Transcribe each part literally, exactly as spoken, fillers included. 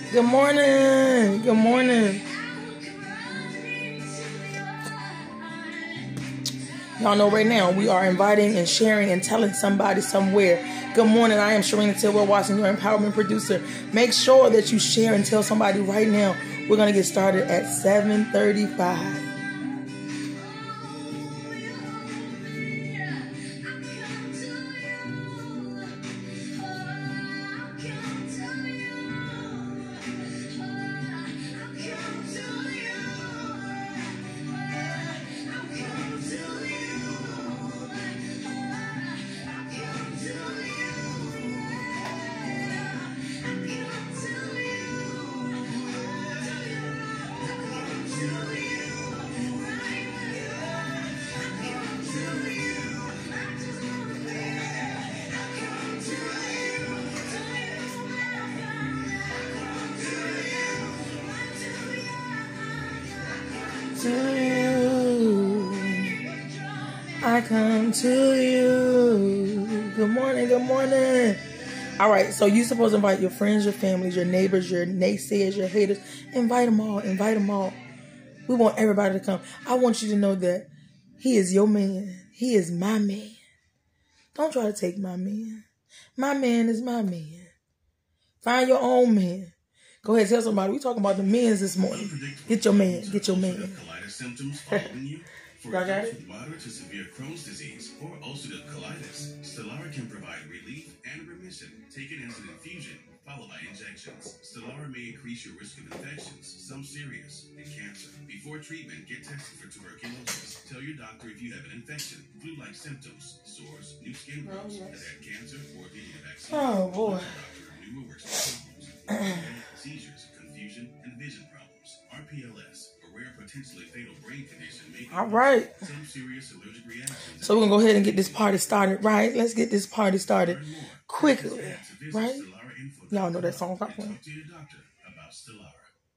Good morning. Good morning. Y'all know right now we are inviting and sharing and telling somebody somewhere. Good morning. I am Sharina Tilwell Watson, your empowerment producer. Make sure that you share and tell somebody right now. We're going to get started at seven thirty-five. To you, I come to you. Good morning, good morning. All right, so you're supposed to invite your friends, your families, your neighbors, your naysayers, your haters. Invite them all, invite them all. We want everybody to come. I want you to know that he is your man. He is my man. Don't try to take my man. My man is my man. Find your own man. Go ahead, tell somebody. We talking about the men's this morning. Get your man. Get your man. Symptoms following you for Y'all got adults it? with moderate to severe Crohn's disease or ulcerative colitis. Stelara can provide relief and remission. Taken as an infusion, followed by injections. Stelara may increase your risk of infections, some serious, and cancer. Before treatment, get tested for tuberculosis. Tell your doctor if you have an infection, flu-like symptoms, sores, new skin growths, have had cancer, or if you need a vaccine. Oh, boy. New works problems, seizures, confusion, and vision problems. R P L S. Rare potentially fatal brain condition may All right. some serious allergic reactions. So we're going to go ahead and get this party started, right? Let's get this party started quickly, right? Y'all know that song. Stop playing. Talk to your doctor about Stelara.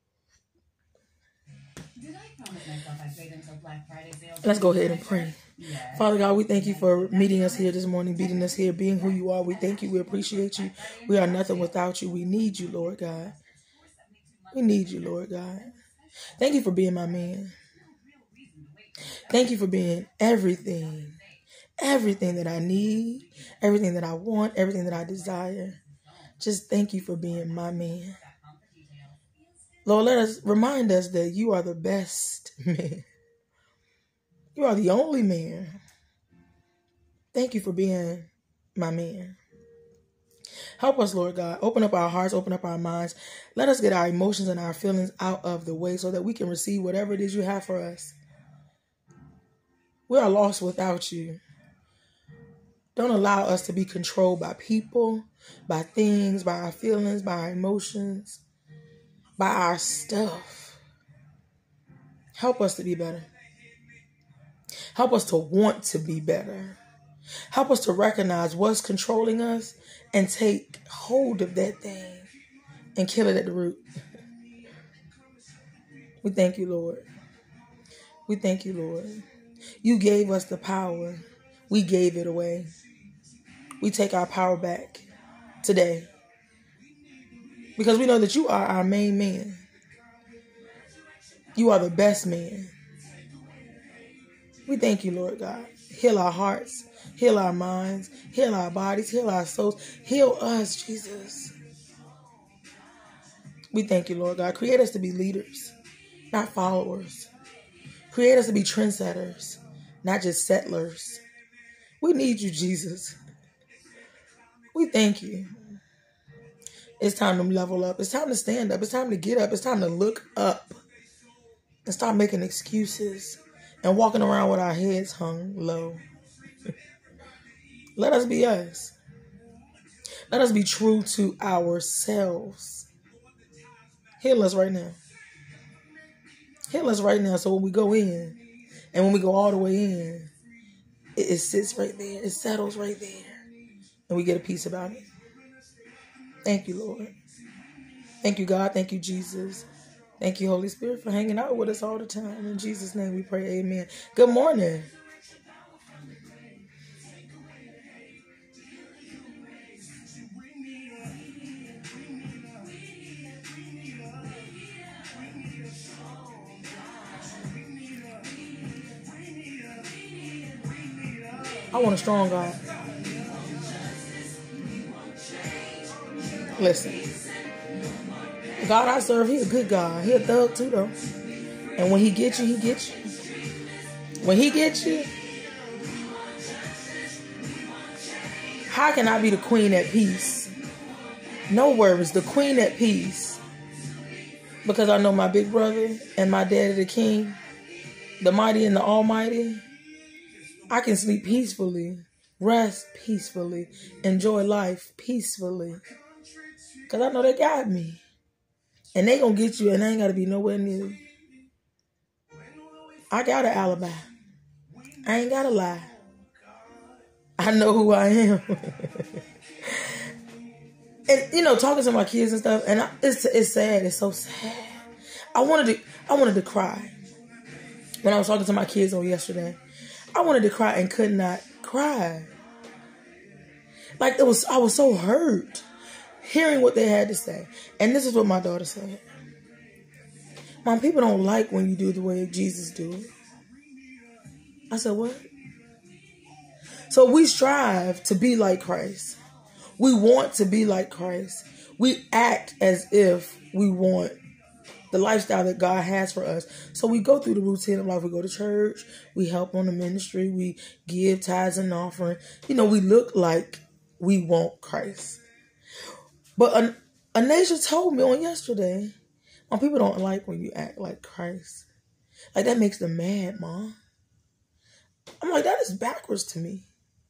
Let's go ahead and pray. Father God, we thank you for meeting us here this morning, beating us here, being who you are. We thank you. We appreciate you. We are nothing without you. We need you, Lord God. We need you, Lord God. Thank you for being my man. Thank you for being everything. Everything that I need, everything that I want, everything that I desire. Just thank you for being my man. Lord, let us remind us that you are the best man. You are the only man. Thank you for being my man. Help us, Lord God. Open up our hearts, open up our minds. Let us get our emotions and our feelings out of the way so that we can receive whatever it is you have for us. We are lost without you. Don't allow us to be controlled by people, by things, by our feelings, by our emotions, by our stuff. Help us to be better. Help us to want to be better. Help us to recognize what's controlling us and take hold of that thing and kill it at the root. We thank you, Lord. We thank you, Lord. You gave us the power. We gave it away. We take our power back today because we know that you are our main man. You are the best man. We thank you, Lord God. Heal our hearts. Heal our minds. Heal our bodies. Heal our souls. Heal us, Jesus. We thank you, Lord God. Create us to be leaders, not followers. Create us to be trendsetters, not just settlers. We need you, Jesus. We thank you. It's time to level up. It's time to stand up. It's time to get up. It's time to look up and stop making excuses and walking around with our heads hung low. Let us be us. Let us be true to ourselves. Heal us right now. Heal us right now so when we go in and when we go all the way in, it, it sits right there. It settles right there. And we get a peace about it. Thank you, Lord. Thank you, God. Thank you, Jesus. Thank you, Holy Spirit, for hanging out with us all the time. In Jesus' name we pray, amen. Good morning. I want a strong God. Listen. God I serve, he a good God. He a thug too, though. And when he gets you, he gets you. When he gets you, how can I be the queen at peace? No worries, the queen at peace. Because I know my big brother and my daddy the king, the mighty and the almighty. I can sleep peacefully, rest peacefully, enjoy life peacefully. Because I know they got me. And they gonna get you and I ain't gotta be nowhere near you. I got an alibi. I ain't gotta lie. I know who I am. And you know, talking to my kids and stuff, and I, it's it's sad. It's so sad. I wanted to I wanted to cry when I was talking to my kids on yesterday. I wanted to cry and could not cry. Like it was, I was so hurt hearing what they had to say. And this is what my daughter said. Mom, people don't like when you do the way Jesus do it. I said, what? So we strive to be like Christ. We want to be like Christ. We act as if we want the lifestyle that God has for us. So we go through the routine of life. We go to church. We help on the ministry. We give tithes and offering. You know, we look like we want Christ. But Anasia told me on yesterday, Mom, people don't like when you act like Christ. Like that makes them mad, Mom. I'm like, that is backwards to me.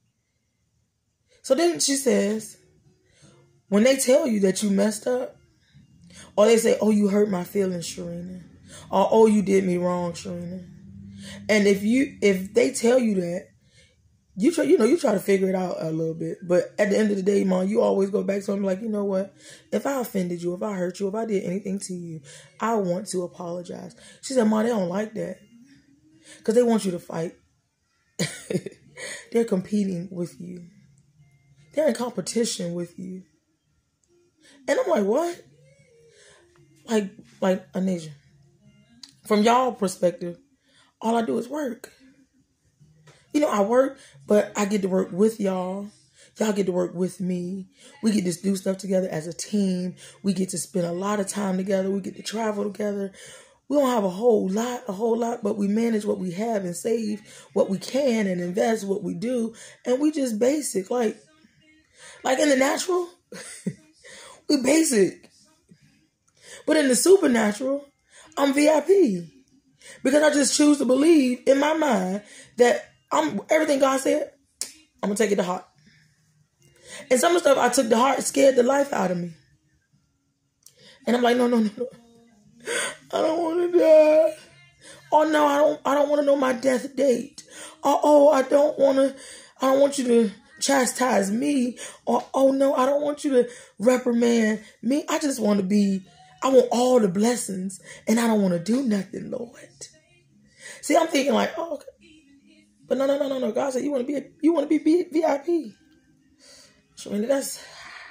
So then she says, when they tell you that you messed up, or they say, oh, you hurt my feelings, Sharina. Or, oh, you did me wrong, Sharina. And if you, if they tell you that, you try, you know, you try to figure it out a little bit. But at the end of the day, Mom, you always go back to them like, you know what? If I offended you, if I hurt you, if I did anything to you, I want to apologize. She said, Mom, they don't like that. Because they want you to fight. They're competing with you. They're in competition with you. And I'm like, what? Like, like, Anasia, from y'all perspective, all I do is work. You know, I work, but I get to work with y'all. Y'all get to work with me. We get to do stuff together as a team. We get to spend a lot of time together. We get to travel together. We don't have a whole lot, a whole lot, but we manage what we have and save what we can and invest what we do. And we just basic, like, like in the natural, we basic. But in the supernatural, I'm V I P. Because I just choose to believe in my mind that I'm everything God said, I'm going to take it to heart. And some of the stuff I took to heart scared the life out of me. And I'm like, no, no, no, no. I don't want to die. Oh, no, I don't I don't want to know my death date. Oh, oh, I don't want to, I don't want you to chastise me. Or, oh, no, I don't want you to reprimand me. I just want to be, I want all the blessings, and I don't want to do nothing, Lord. See, I'm thinking like, oh, okay. But no, no, no, no, no. God said you want to be, a, you want to be V I P. Sharina, that's,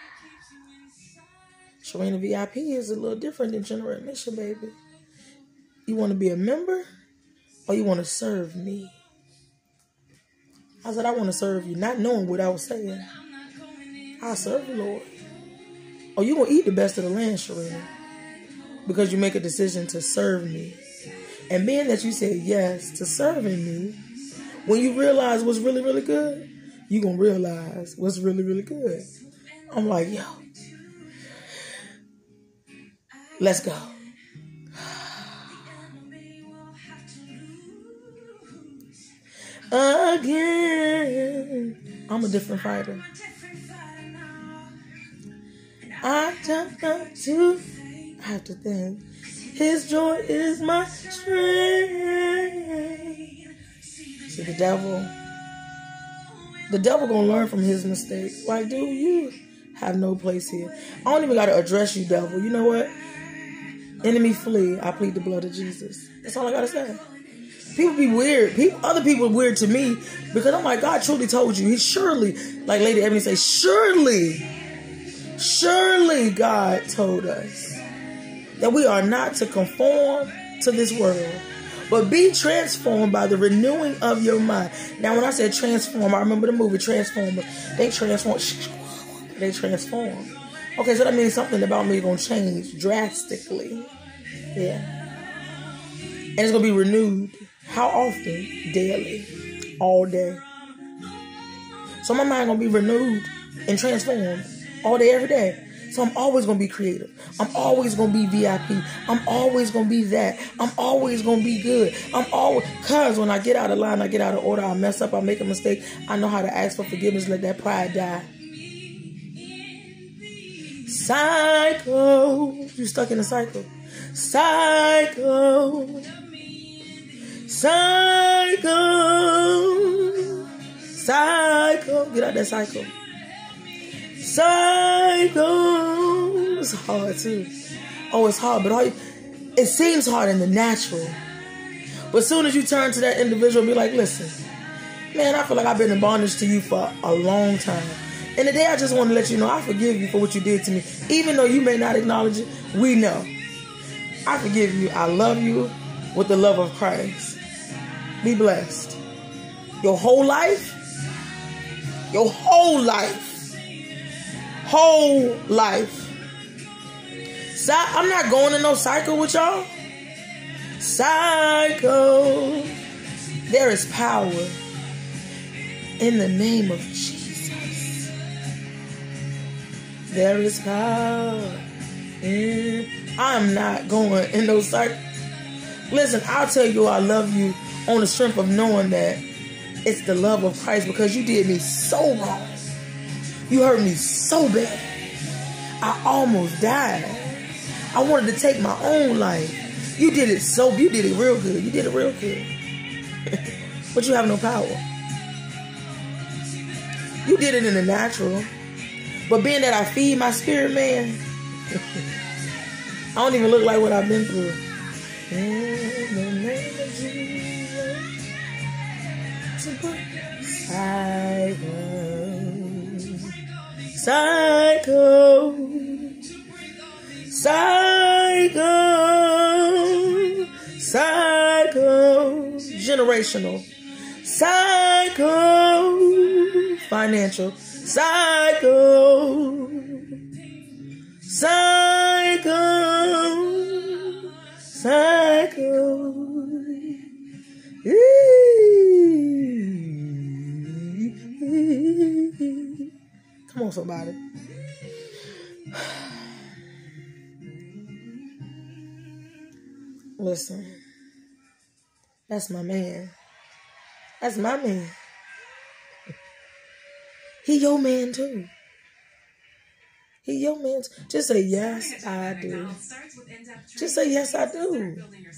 Sharina V I P is a little different than general admission, baby. You want to be a member, or you want to serve me? I said, I want to serve you, not knowing what I was saying. I'll serve you, Lord. Or you going to eat the best of the land, Sharina, because you make a decision to serve me. And being that you said yes to serving me, when you realize what's really, really good, you're going to realize what's really, really good. I'm like, yo, let's go. Again, I'm a different fighter. I jump up to, I have to think, His joy is my strength. See, the devil, the devil gonna learn from his mistakes. Like, dude, you have no place here. I don't even gotta address you, devil. You know what? Enemy flee. I plead the blood of Jesus. That's all I gotta say. People be weird. People, other people are weird to me because I'm like, God truly told you. He surely, like Lady Ebony say, surely, surely God told us that we are not to conform to this world, But be transformed by the renewing of your mind. Now, when I said transform, I remember the movie Transformers. They transform. They transform. Okay, so that means something about me is going to change drastically. Yeah. And it's going to be renewed. How often? Daily. All day. So my mind going to be renewed and transformed all day, every day. So I'm always going to be creative. I'm always going to be V I P. I'm always going to be that. I'm always going to be good. I'm always, because when I get out of line, I get out of order, I mess up, I make a mistake, I know how to ask for forgiveness, let that pride die. Cycle. You stuck in a cycle. Cycle. Cycle. Cycle. Get out that cycle. Cycle. It's hard too. Oh, it's hard, but all you, it seems hard in the natural. But as soon as you turn to that individual and be like, listen, man, I feel like I've been in bondage to you for a long time. And today I just want to let you know I forgive you for what you did to me. Even though you may not acknowledge it, we know. I forgive you. I love you with the love of Christ. Be blessed. Your whole life, your whole life, whole life. So I'm not going in no cycle with y'all. Cycle. There is power in the name of Jesus. There is power in. I'm not going in no cycle. Listen, I'll tell you I love you on the strength of knowing that it's the love of Christ, because you did me so wrong. You hurt me so bad. I almost died. I wanted to take my own life. You did it so, you did it real good. You did it real good. But you have no power. You did it in the natural. But being that I feed my spirit, man, I don't even look like what I've been through. In the name of Jesus, cycle, cycle, cycle, generational, cycle, financial, cycle, cycle, cycle. Come on, somebody. Listen, that's my man. That's my man. He your man too. He your man too. Just say, yes, I do. Just say, yes, I do.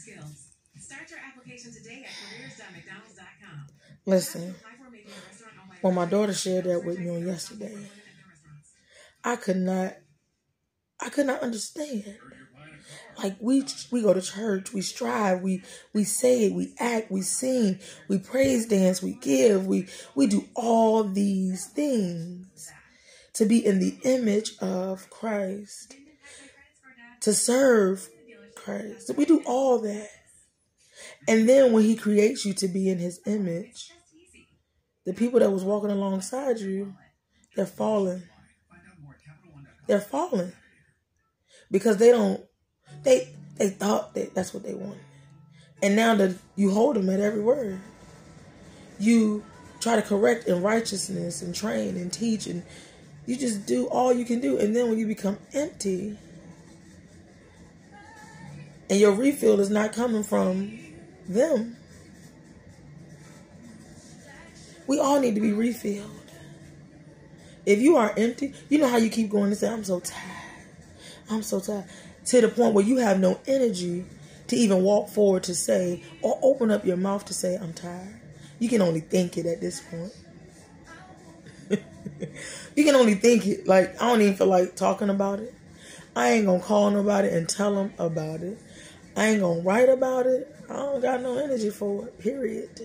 Listen, when my daughter shared that with me on yesterday, I could not, I could not understand. Like, we we go to church, we strive, we we say it, we act, we sing, we praise dance, we give, we we do all these things to be in the image of Christ, to serve Christ. We do all that. And then when he creates you to be in his image, the people that was walking alongside you, they're falling. They're falling. Because they don't, they they thought that that's what they wanted. And now that you hold them at every word, you try to correct in righteousness and train and teach, and you just do all you can do. And then when you become empty and your refill is not coming from them, we all need to be refilled. If you are empty, you know how you keep going and say, I'm so tired. I'm so tired. To the point where you have no energy to even walk forward to say, or open up your mouth to say, I'm tired. You can only think it at this point. You can only think it. Like, I don't even feel like talking about it. I ain't gonna call nobody and tell them about it. I ain't gonna write about it. I don't got no energy for it, period.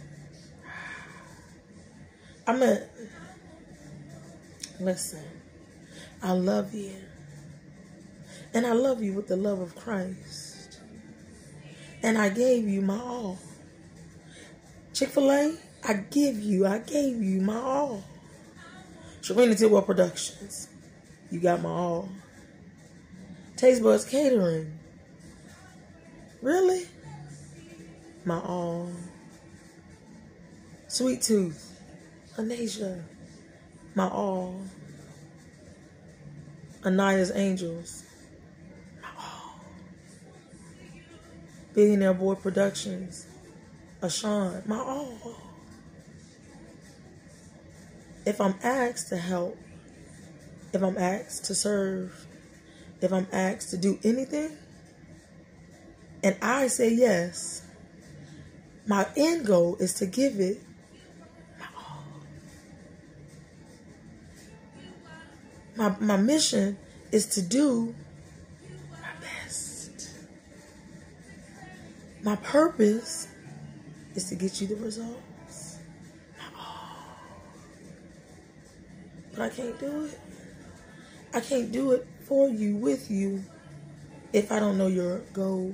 I mean, listen, I love you. And I love you with the love of Christ. And I gave you my all. Chick-fil-A, I give you, I gave you my all. Sharina Tidwell Productions, you got my all. Taste Buds Catering, really? My all. Sweet Tooth, Anasia, my all. Anaya's Angels, my all. Billionaire Boy Productions, Ashawn, my all. If I'm asked to help, if I'm asked to serve, if I'm asked to do anything, and I say yes, my end goal is to give it my all. My, my mission is to do my best. My purpose is to get you the results. But I can't do it. I can't do it for you, with you, if I don't know your goals,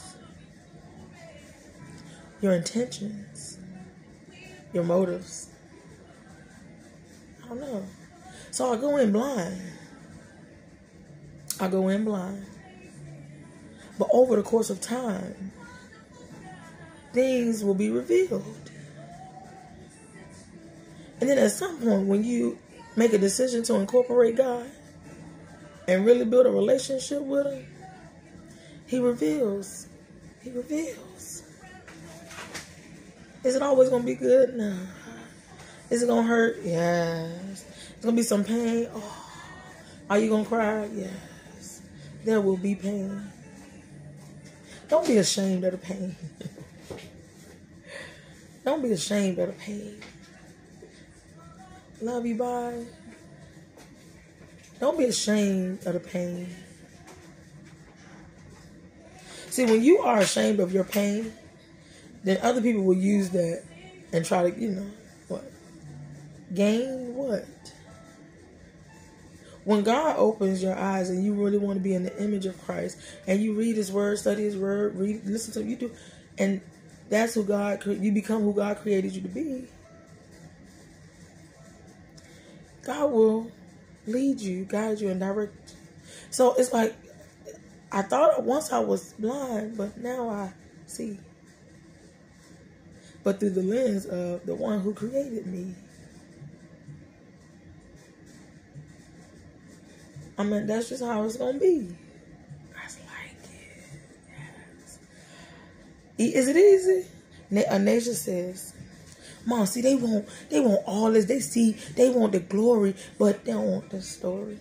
your intentions, your motives. I don't know. So I go in blind. I go in blind. But over the course of time, things will be revealed. And then at some point, when you make a decision to incorporate God and really build a relationship with Him, He reveals. He reveals. Is it always going to be good? No. Is it going to hurt? Yes. It's going to be some pain? Oh. Are you going to cry? Yes. There will be pain. Don't be ashamed of the pain. Don't be ashamed of the pain. Love you, bye. Don't be ashamed of the pain. See, when you are ashamed of your pain, then other people will use that and try to, you know, what? Gain what? When God opens your eyes and you really want to be in the image of Christ, and you read His Word, study His Word, read, listen to Him, you do, and that's who God, you become who God created you to be. God will lead you, guide you, and direct you. So it's like, I thought once I was blind, but now I see. But through the lens of the one who created me. I mean, that's just how it's going to be. That's like it. Yes. Is it easy? Anasia says, Mom, see, they want, they want all this. They see, they want the glory, but they don't want the story.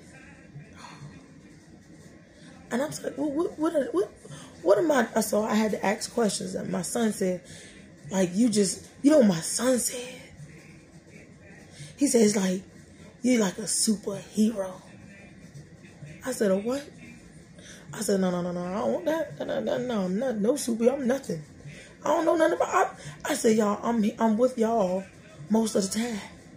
And I'm like, well, what, what, are, what, what am I? So I had to ask questions. And my son said, like, you just, you know what my son said? He says, like, you're like a superhero. I said, a what? I said, no, no, no, no, I don't want that. No, no, no, no, I'm not, no super, I'm nothing. I don't know nothing about it. I said, y'all, I'm, I'm with y'all most of the time.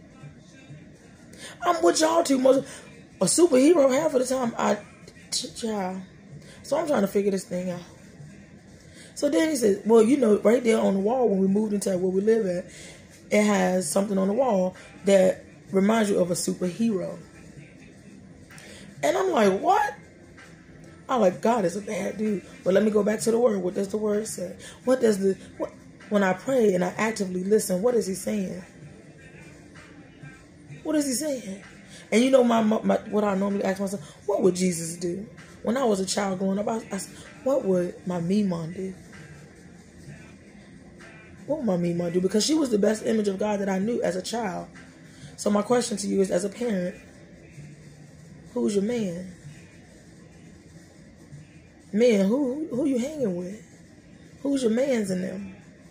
I'm with y'all too most. A superhero half of the time, I, child. So I'm trying to figure this thing out. So then he said, well, you know, right there on the wall when we moved into where we live at, it has something on the wall that reminds you of a superhero. And I'm like, what? I'm like, God is a bad dude. But let me go back to the word. What does the word say? What does the, what, when I pray and I actively listen, what is He saying? What is He saying? And you know my, my what I normally ask myself, what would Jesus do? When I was a child growing up, I, I what would my Mimon do? What would my Mimon do? Because she was the best image of God that I knew as a child. So my question to you is, as a parent, who's your man? Man, who who you hanging with? Who's your mans in them?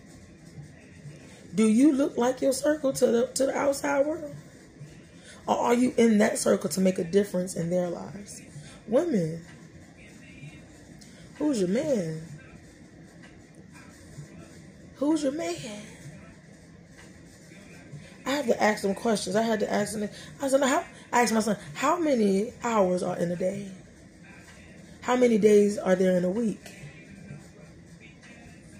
Do you look like your circle to the to the outside world? Or are you in that circle to make a difference in their lives? Women, who's your man? Who's your man? I had to ask them questions. I had to ask them. I said, how, I asked my son, how many hours are in a day? How many days are there in a week?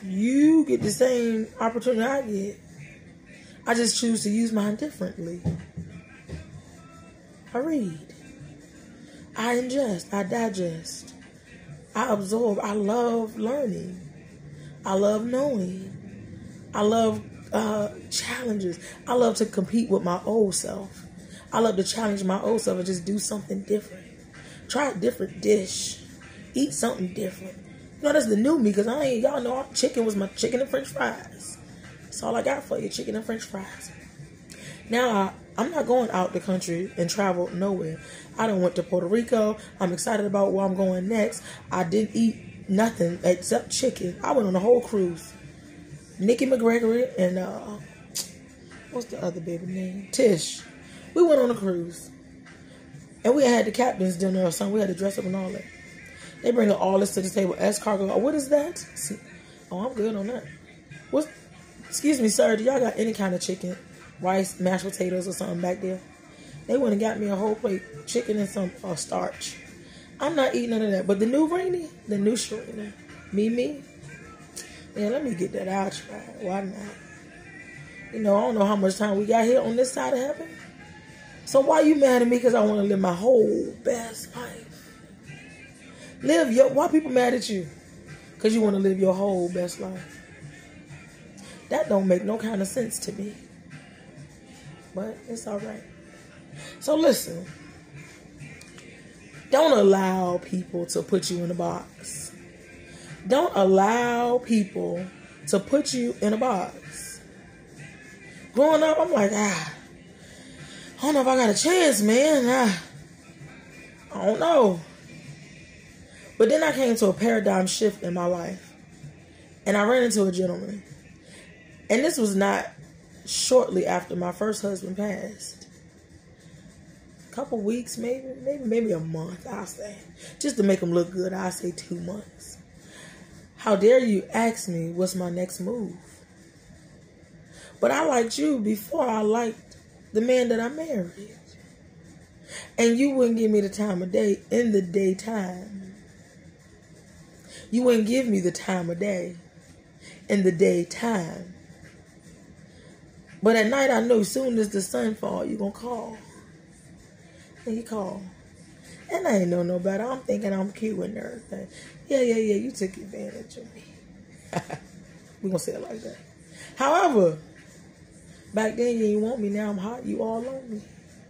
You get the same opportunity I get. I just choose to use mine differently. I read. I ingest. I digest. I absorb. I love learning. I love knowing. I love uh, challenges. I love to compete with my old self. I love to challenge my old self and just do something different. Try a different dish. Eat something different. You know, that's the new me, because I ain't, y'all know chicken was my chicken and french fries. That's all I got for you, chicken and french fries. Now, I, I'm not going out the country and travel nowhere. I done went to Puerto Rico. I'm excited about where I'm going next. I didn't eat nothing except chicken. I went on a whole cruise. Nikki McGregory and, uh, what's the other baby name? Tish. We went on a cruise. And we had the captain's dinner or something. We had to dress up and all that. They bring all this to the table. Escargot. Oh, what is that? Oh, I'm good on that. What? Excuse me, sir. Do y'all got any kind of chicken, rice, mashed potatoes, or something back there? They went and got me a whole plate chicken and some uh, starch. I'm not eating none of that. But the new Rainy, the new Sharina, me, me. Yeah, let me get that out, right? Why not? You know, I don't know how much time we got here on this side of heaven. So why you mad at me? Because I want to live my whole best life. Live your, why people mad at you? Because you want to live your whole best life. That don't make no kind of sense to me. But it's all right. So listen. Don't allow people to put you in a box. Don't allow people to put you in a box. Growing up, I'm like, ah, I don't know if I got a chance, man. Ah, I don't know. But then I came to a paradigm shift in my life. And I ran into a gentleman. And this was not shortly after my first husband passed. A couple weeks, maybe, maybe, maybe a month, I'll say. Just to make him look good, I'll say two months. How dare you ask me what's my next move? But I liked you before I liked the man that I married. And you wouldn't give me the time of day in the daytime. You wouldn't give me the time of day in the daytime. But at night I knew as soon as the sun fall, you're going to call. And you call. And I ain't know no better. I'm thinking I'm cute and everything. Yeah, yeah, yeah, you took advantage of me. We're going to say it like that. However, back then you didn't want me. Now I'm hot. You all on me.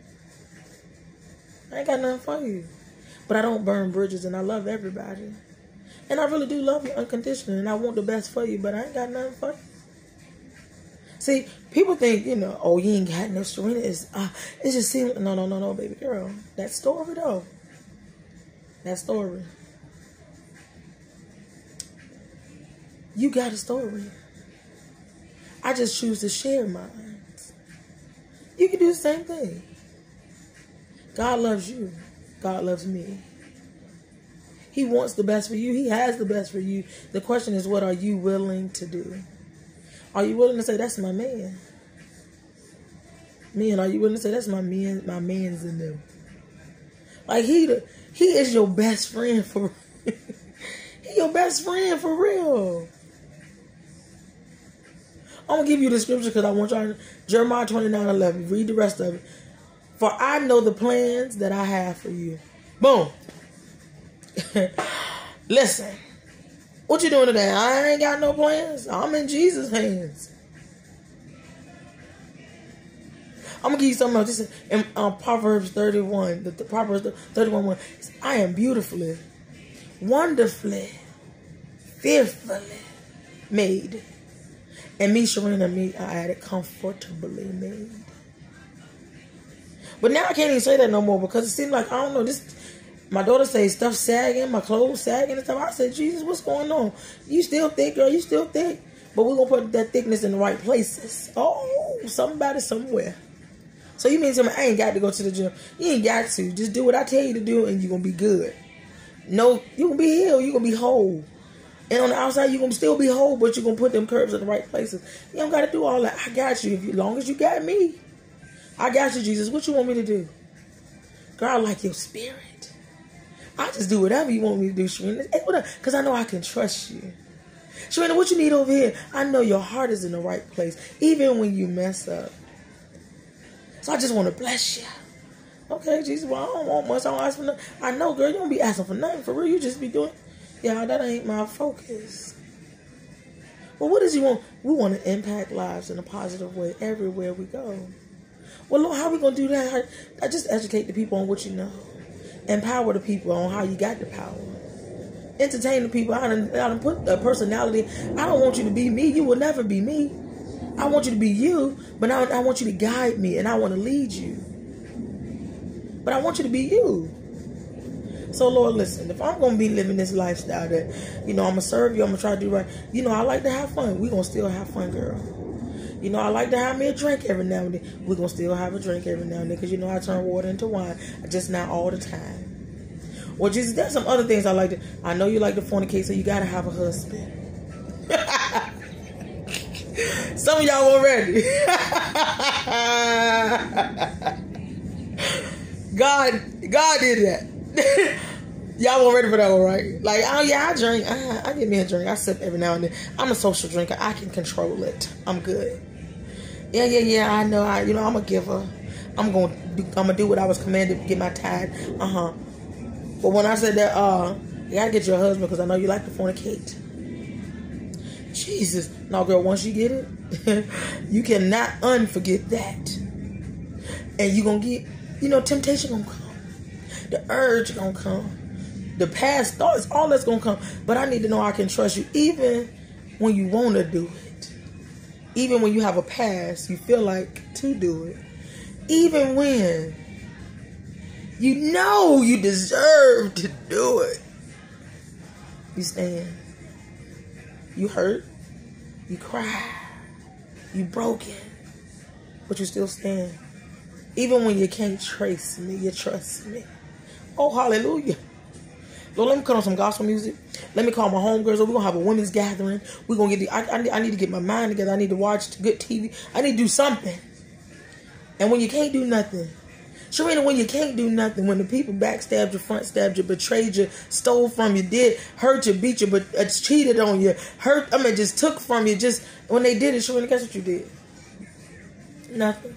I ain't got nothing for you. But I don't burn bridges and I love everybody. And I really do love you unconditionally. And I want the best for you. But I ain't got nothing for you. See, people think, you know, oh, you ain't got no Sharina. It's, uh, it just seems, no, no, no, no, baby girl. That story, though. That story. You got a story. I just choose to share mine. You can do the same thing. God loves you. God loves me. He wants the best for you. He has the best for you. The question is, what are you willing to do? Are you willing to say, that's my man? Men, are you willing to say, that's my man, my man's in them? Like, he the, he is your best friend for he your best friend for real. I'm going to give you the scripture because I want y'all to, Jeremiah twenty-nine eleven. Read the rest of it. For I know the plans that I have for you. Boom. Listen. What you doing today? I ain't got no plans. I'm in Jesus' hands. I'm going to give you something else. This is in uh, Proverbs thirty-one. The, the Proverbs thirty-one one. I am beautifully, wonderfully, fearfully made. And me, Sharina, me, I added comfortably made. But now I can't even say that no more because it seems like, I don't know, this... My daughter says stuff sagging, my clothes sagging and stuff. I said, Jesus, what's going on? You still thick, girl. You still thick. But we're going to put that thickness in the right places. Oh, somebody somewhere. So you mean to me, I ain't got to go to the gym. You ain't got to. Just do what I tell you to do and you're going to be good. No, you're going to be healed. You're going to be whole. And on the outside, you're going to still be whole, but you're going to put them curves in the right places. You don't got to do all that. I got you. If you, as long as you got me. I got you, Jesus. What you want me to do? Girl, I like your spirit. I just do whatever you want me to do, Sharina. Because I know I can trust you. Sharina, what you need over here? I know your heart is in the right place, even when you mess up. So I just want to bless you. Okay, Jesus, well, I don't want much. I don't ask for nothing. I know, girl, you don't be asking for nothing. For real, you just be doing, yeah, that ain't my focus. Well, what does you want? We want to impact lives in a positive way everywhere we go. Well, Lord, how are we going to do that? I just educate the people on what you know. Empower the people on how you got the power. Entertain the people. I done, I done put a personality. I don't want you to be me. You will never be me. I want you to be you, but I, I want you to guide me, and I want to lead you. But I want you to be you. So, Lord, listen, if I'm going to be living this lifestyle that, you know, I'm going to serve you, I'm going to try to do right. You know, I like to have fun. We're going to still have fun, girl. You know, I like to have me a drink every now and then. We're going to still have a drink every now and then because, you know, I turn water into wine. Just not all the time. Well, Jesus, there's some other things I like to. I know you like to fornicate, so you got to have a husband. Some of y'all weren't ready. God, God did that. Y'all weren't ready for that one, right? Like, oh yeah, I drink. I, I get me a drink. I sip every now and then. I'm a social drinker. I can control it. I'm good. Yeah, yeah, yeah. I know. I, you know, I'm a giver. I'm going. I'm gonna do what I was commanded to get my tithe. Uh huh. But when I said that, uh, you gotta get your husband because I know you like to fornicate. Jesus, no, girl. Once you get it, you cannot unforget that, and you gonna get. You know, temptation gonna come. The urge gonna come. The past thoughts, all that's gonna come. But I need to know I can trust you even when you want to do it. Even when you have a past, you feel like to do it. Even when you know you deserve to do it. You stand. You hurt. You cry. You broken. But you still stand. Even when you can't trace me, you trust me. Oh, hallelujah. Lord, let me cut on some gospel music. Let me call my homegirls. We're going to have a women's gathering. We're going to get the, I, I, I need to get my mind together. I need to watch good T V. I need to do something. And when you can't do nothing, Sharina, when you can't do nothing, when the people backstabbed you, front stabbed you, betrayed you, stole from you, did, hurt you, beat you, but uh, cheated on you, hurt, I mean, just took from you, just, when they did it, Sharina, guess what you did? Nothing.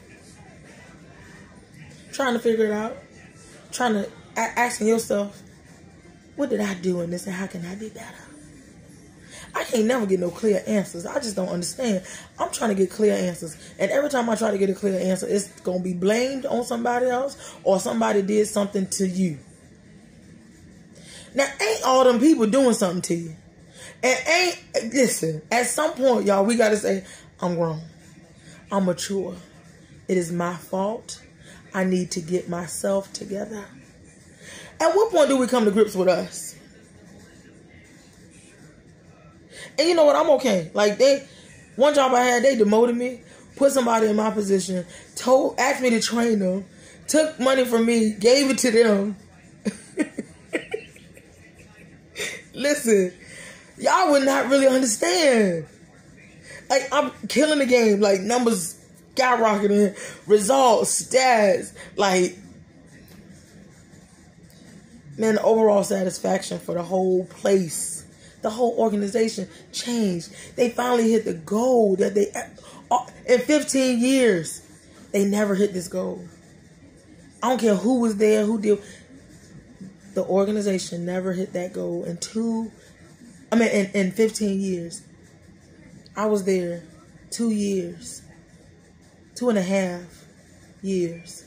Trying to figure it out. Trying to, asking yourself, what did I do in this and how can I be better? I can't never get no clear answers. I just don't understand. I'm trying to get clear answers. And every time I try to get a clear answer, it's going to be blamed on somebody else or somebody did something to you. Now, ain't all them people doing something to you? And ain't, listen, at some point, y'all, we got to say, I'm grown. I'm mature. It is my fault. I need to get myself together. At what point do we come to grips with us? And you know what? I'm okay. Like, they, one job I had, they demoted me, put somebody in my position, told, asked me to train them, took money from me, gave it to them. Listen, y'all would not really understand. Like, I'm killing the game. Like, numbers skyrocketing, results, stats, like, man, the overall satisfaction for the whole place. The whole organization changed. They finally hit the goal that they, in fifteen years, they never hit this goal. I don't care who was there, who did. The organization never hit that goal in two, I mean, in, in fifteen years. I was there two years, two and a half years.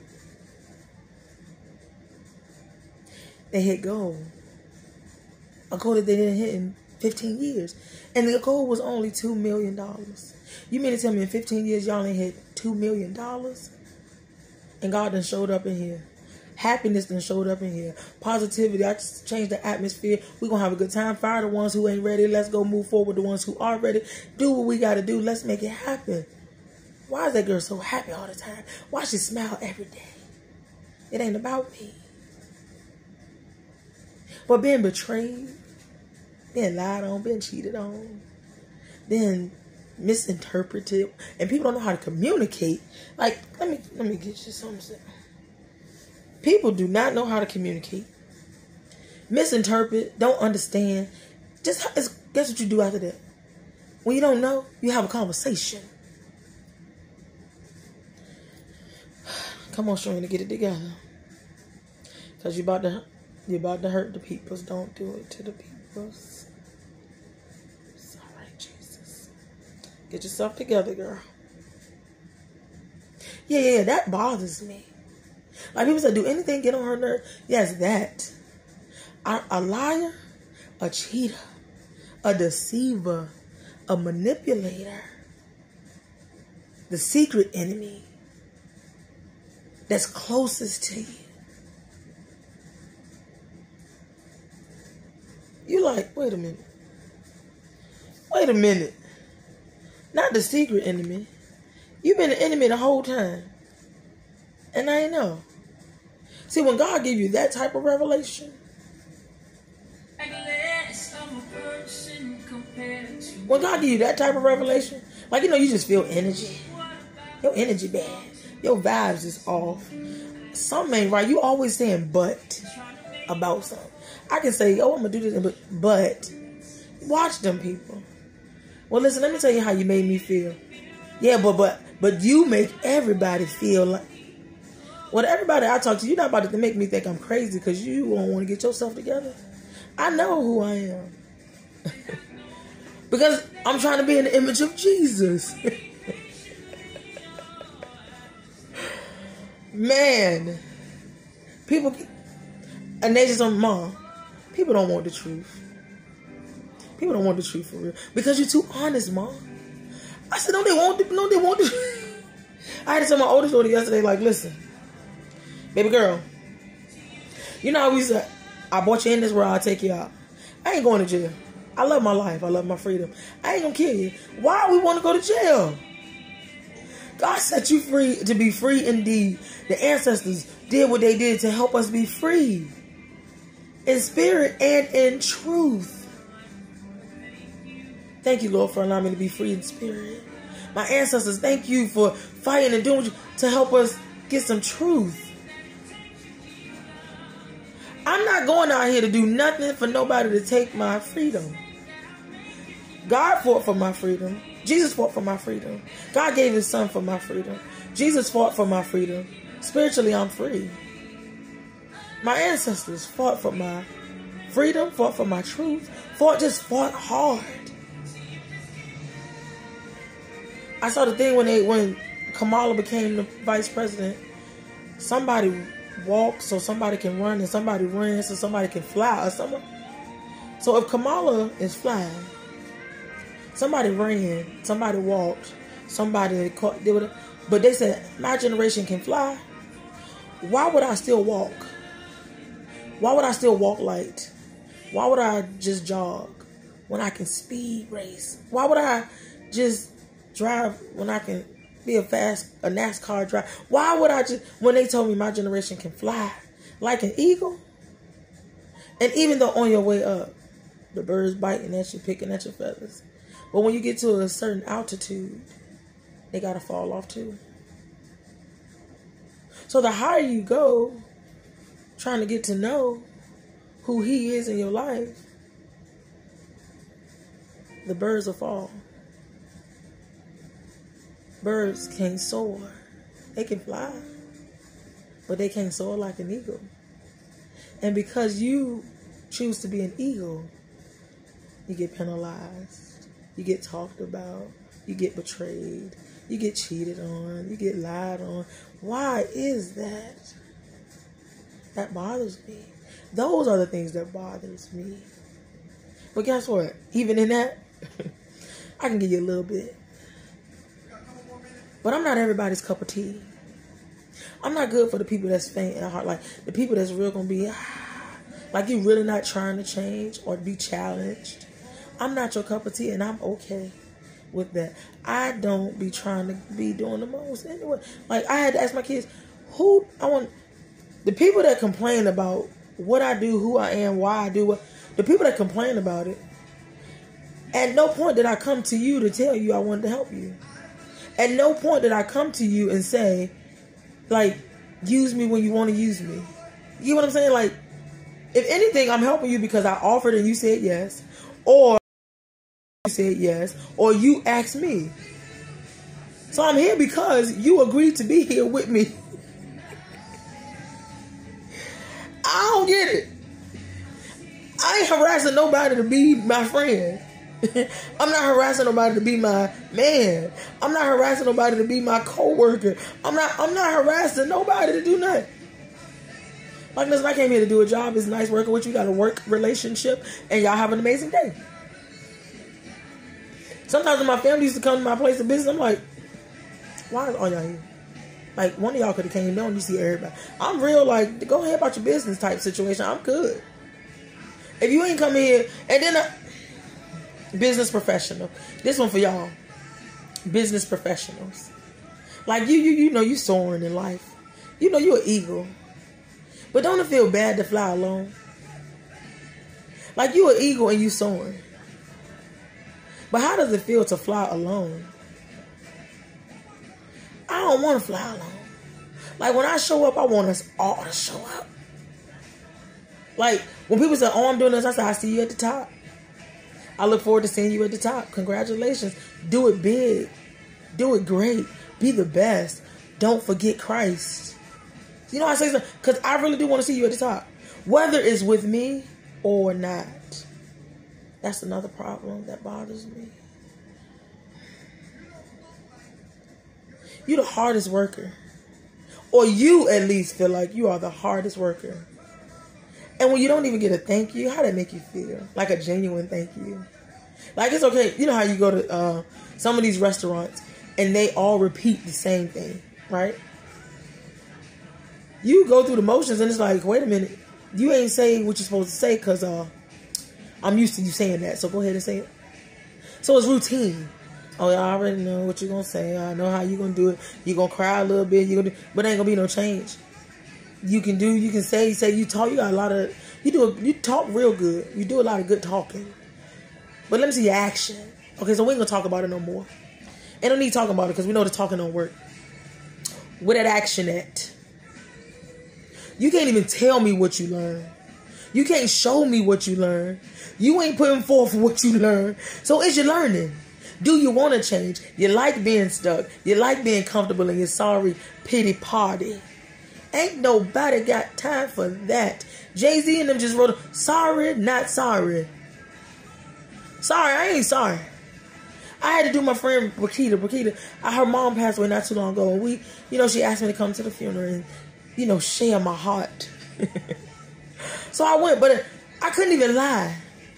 They hit goal. A goal that they didn't hit in fifteen years. And the goal was only two million dollars. You mean to tell me in fifteen years y'all only hit two million dollars? And God done showed up in here. Happiness done showed up in here. Positivity. I just changed the atmosphere. We're going to have a good time. Fire the ones who ain't ready. Let's go move forward. The ones who are ready. Do what we got to do. Let's make it happen. Why is that girl so happy all the time? Why she smile every day? It ain't about me. But being betrayed, being lied on, being cheated on, being misinterpreted, and people don't know how to communicate. Like, let me let me get you something. People do not know how to communicate, misinterpret, don't understand. Just it's, guess what you do after that? When you don't know, you have a conversation. Come on, Sharina, to get it together. Because you're about to, you're about to hurt the peoples. Don't do it to the peoples. It's all right, Jesus. Get yourself together, girl. Yeah, yeah, yeah, that bothers me. Like people say, do anything get on her nerve? Yes, that. A, a liar, a cheater, a deceiver, a manipulator, the secret enemy that's closest to you. You like, wait a minute. Wait a minute. Not the secret enemy. You've been an enemy the whole time. And I ain't know. See, when God give you that type of revelation, when God give you that type of revelation, like, you know, you just feel energy. Your energy bad. Your vibes is off. Something ain't right. You always saying but about something. I can say, oh, I'm going to do this, but, but watch them people. Well, listen, let me tell you how you made me feel. Yeah, but but but you make everybody feel like, well, everybody I talk to, you're not about to make me think I'm crazy because you don't want to get yourself together. I know who I am. Because I'm trying to be in the image of Jesus. Man. People, and they just on mom. People don't want the truth. People don't want the truth for real. Because you're too honest, Mom. I said, no, they want the, no, they want the truth. I had to tell my oldest daughter yesterday, like, listen, baby girl, you know how we said, I brought you in this world, I'll take you out. I ain't going to jail. I love my life. I love my freedom. I ain't going to kill you. Why we want to go to jail? God set you free to be free indeed. The ancestors did what they did to help us be free. In spirit and in truth. Thank you, Lord, for allowing me to be free in spirit. My ancestors, thank you for fighting and doing what you, to help us get some truth. I'm not going out here to do nothing for nobody to take my freedom. God fought for my freedom. Jesus fought for my freedom. God gave his son for my freedom. Jesus fought for my freedom. Spiritually, I'm free. My ancestors fought for my freedom, fought for my truth, fought, just fought hard. I saw the thing when they when Kamala became the vice president. Somebody walked so somebody can run, and somebody ran so somebody can fly. Or someone. So if Kamala is flying, somebody ran, somebody walked, somebody caught. They would, but they said my generation can fly. Why would I still walk? Why would I still walk light? Why would I just jog when I can speed race? Why would I just drive when I can be a fast, a NASCAR driver? Why would I just, when they told me my generation can fly like an eagle? And even though on your way up, the birds biting at you, picking at your feathers. But when you get to a certain altitude, they got to fall off too. So the higher you go, trying to get to know who he is in your life, the birds will fall. Birds can't soar. They can fly, but they can't soar like an eagle. And because you choose to be an eagle, you get penalized. You get talked about. You get betrayed. You get cheated on. You get lied on. Why is that? That bothers me. Those are the things that bothers me. But guess what? Even in that, I can give you a little bit. But I'm not everybody's cup of tea. I'm not good for the people that's faint at heart. Like the people that's real gonna be, ah, like you really not trying to change or be challenged. I'm not your cup of tea, and I'm okay with that. I don't be trying to be doing the most anyway. Like I had to ask my kids, who I want. The people that complain about what I do, who I am, why I do it, the people that complain about it, at no point did I come to you to tell you I wanted to help you. At no point did I come to you and say, like, use me when you want to use me. You know what I'm saying? Like, if anything, I'm helping you because I offered and you said yes. Or You said yes, or you asked me. So I'm here because you agreed to be here with me. I don't get it. I ain't harassing nobody to be my friend. I'm not harassing nobody to be my man. I'm not harassing nobody to be my co-worker. I'm not I'm not harassing nobody to do nothing. Like, listen, I came here to do a job. It's nice working with you. You got a work relationship, and y'all have an amazing day. Sometimes when my family used to come to my place of business, I'm like, why is all y'all here? Like, one of y'all could have came down. You see everybody. I'm real, like, go ahead about your business type situation. I'm good. If you ain't coming here, and then a business professional. This one for y'all. Business professionals. Like, you, you, you know you soaring in life. You know you're an eagle. But don't it feel bad to fly alone? Like, you an eagle and you soaring. But how does it feel to fly alone? I don't want to fly alone. Like, when I show up, I want us all to show up. Like, when people say, oh, I'm doing this, I say, I see you at the top. I look forward to seeing you at the top. Congratulations. Do it big. Do it great. Be the best. Don't forget Christ. You know, I say something because I really do want to see you at the top, whether it's with me or not. That's another problem that bothers me. You're the hardest worker, or you at least feel like you are the hardest worker. And when you don't even get a thank you, how that make you feel? Like a genuine thank you. Like, it's okay. You know how you go to uh, some of these restaurants and they all repeat the same thing, right? You go through the motions and it's like, wait a minute. You ain't saying what you're supposed to say because uh, I'm used to you saying that. So go ahead and say it. So it's routine. Oh, I already know what you're going to say. I know how you're going to do it. You're going to cry a little bit. You're gonna do, but ain't going to be no change. You can do, you can say, say you talk, you got a lot of, you do, a, you talk real good. You do a lot of good talking. But let me see your action. Okay, so we ain't going to talk about it no more. Ain't no need talking about it because we know the talking don't work. Where that action at? You can't even tell me what you learned. You can't show me what you learned. You ain't putting forth what you learned. So is you learning? Do you want to change? You like being stuck. You like being comfortable in your sorry pity party. Ain't nobody got time for that. Jay-Z and them just wrote, sorry, not sorry. Sorry, I ain't sorry. I had to do my friend Brakita. Brakita, her mom passed away not too long ago. And we, you know, she asked me to come to the funeral and, you know, share my heart. So I went, but I couldn't even lie.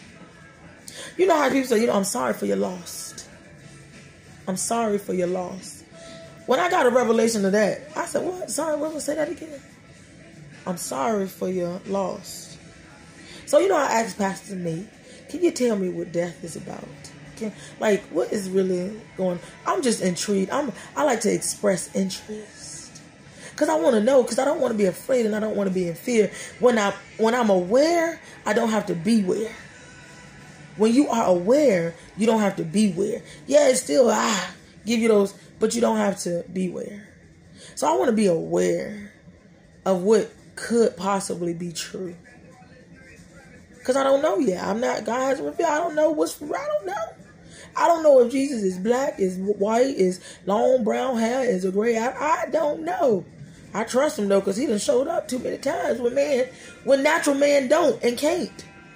You know how people say, you know, I'm sorry for your loss. I'm sorry for your loss. When I got a revelation of that, I said, what? Sorry, what? Say that again. I'm sorry for your loss. So, you know, I asked Pastor Nate, can you tell me what death is about? Can, like, what is really going on? I'm just intrigued. I'm, I like to express interest. Because I want to know, because I don't want to be afraid and I don't want to be in fear. When, I, when I'm aware, I don't have to beware. When you are aware, you don't have to beware. Yeah, it's still, ah, give you those, but you don't have to beware. So I want to be aware of what could possibly be true. Because I don't know yet. I'm not, God hasn't revealed. I don't know what's, I don't know. I don't know if Jesus is black, is white, is long brown hair, is a gray. I, I don't know. I trust him though, because he done showed up too many times when man, when natural man don't and can't.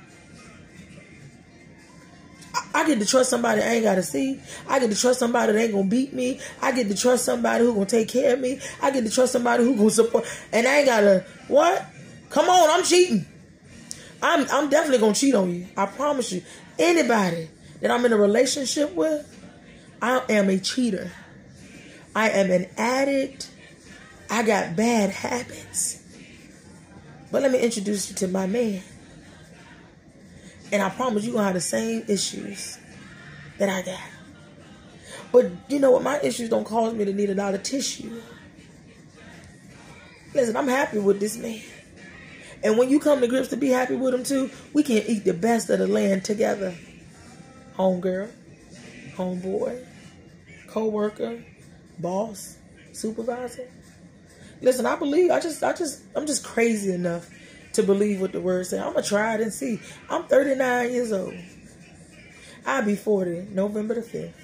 I, I get to trust somebody I ain't got to see. I get to trust somebody that ain't going to beat me. I get to trust somebody who going to take care of me. I get to trust somebody who going to support. And I ain't got to, what? Come on, I'm cheating. I'm, I'm definitely going to cheat on you. I promise you. Anybody that I'm in a relationship with, I am a cheater. I am an addict. I got bad habits. But let me introduce you to my man. And I promise you're going to have the same issues that I got. But you know what? My issues don't cause me to need a lot of tissue. Listen, I'm happy with this man. And when you come to grips to be happy with him too, we can eat the best of the land together. Homegirl, homeboy, co-worker, boss, supervisor. Listen, I believe, I just, I just, I'm just crazy enough to believe what the word said. I'm going to try it and see. I'm thirty-nine years old. I'll be forty November the fifth.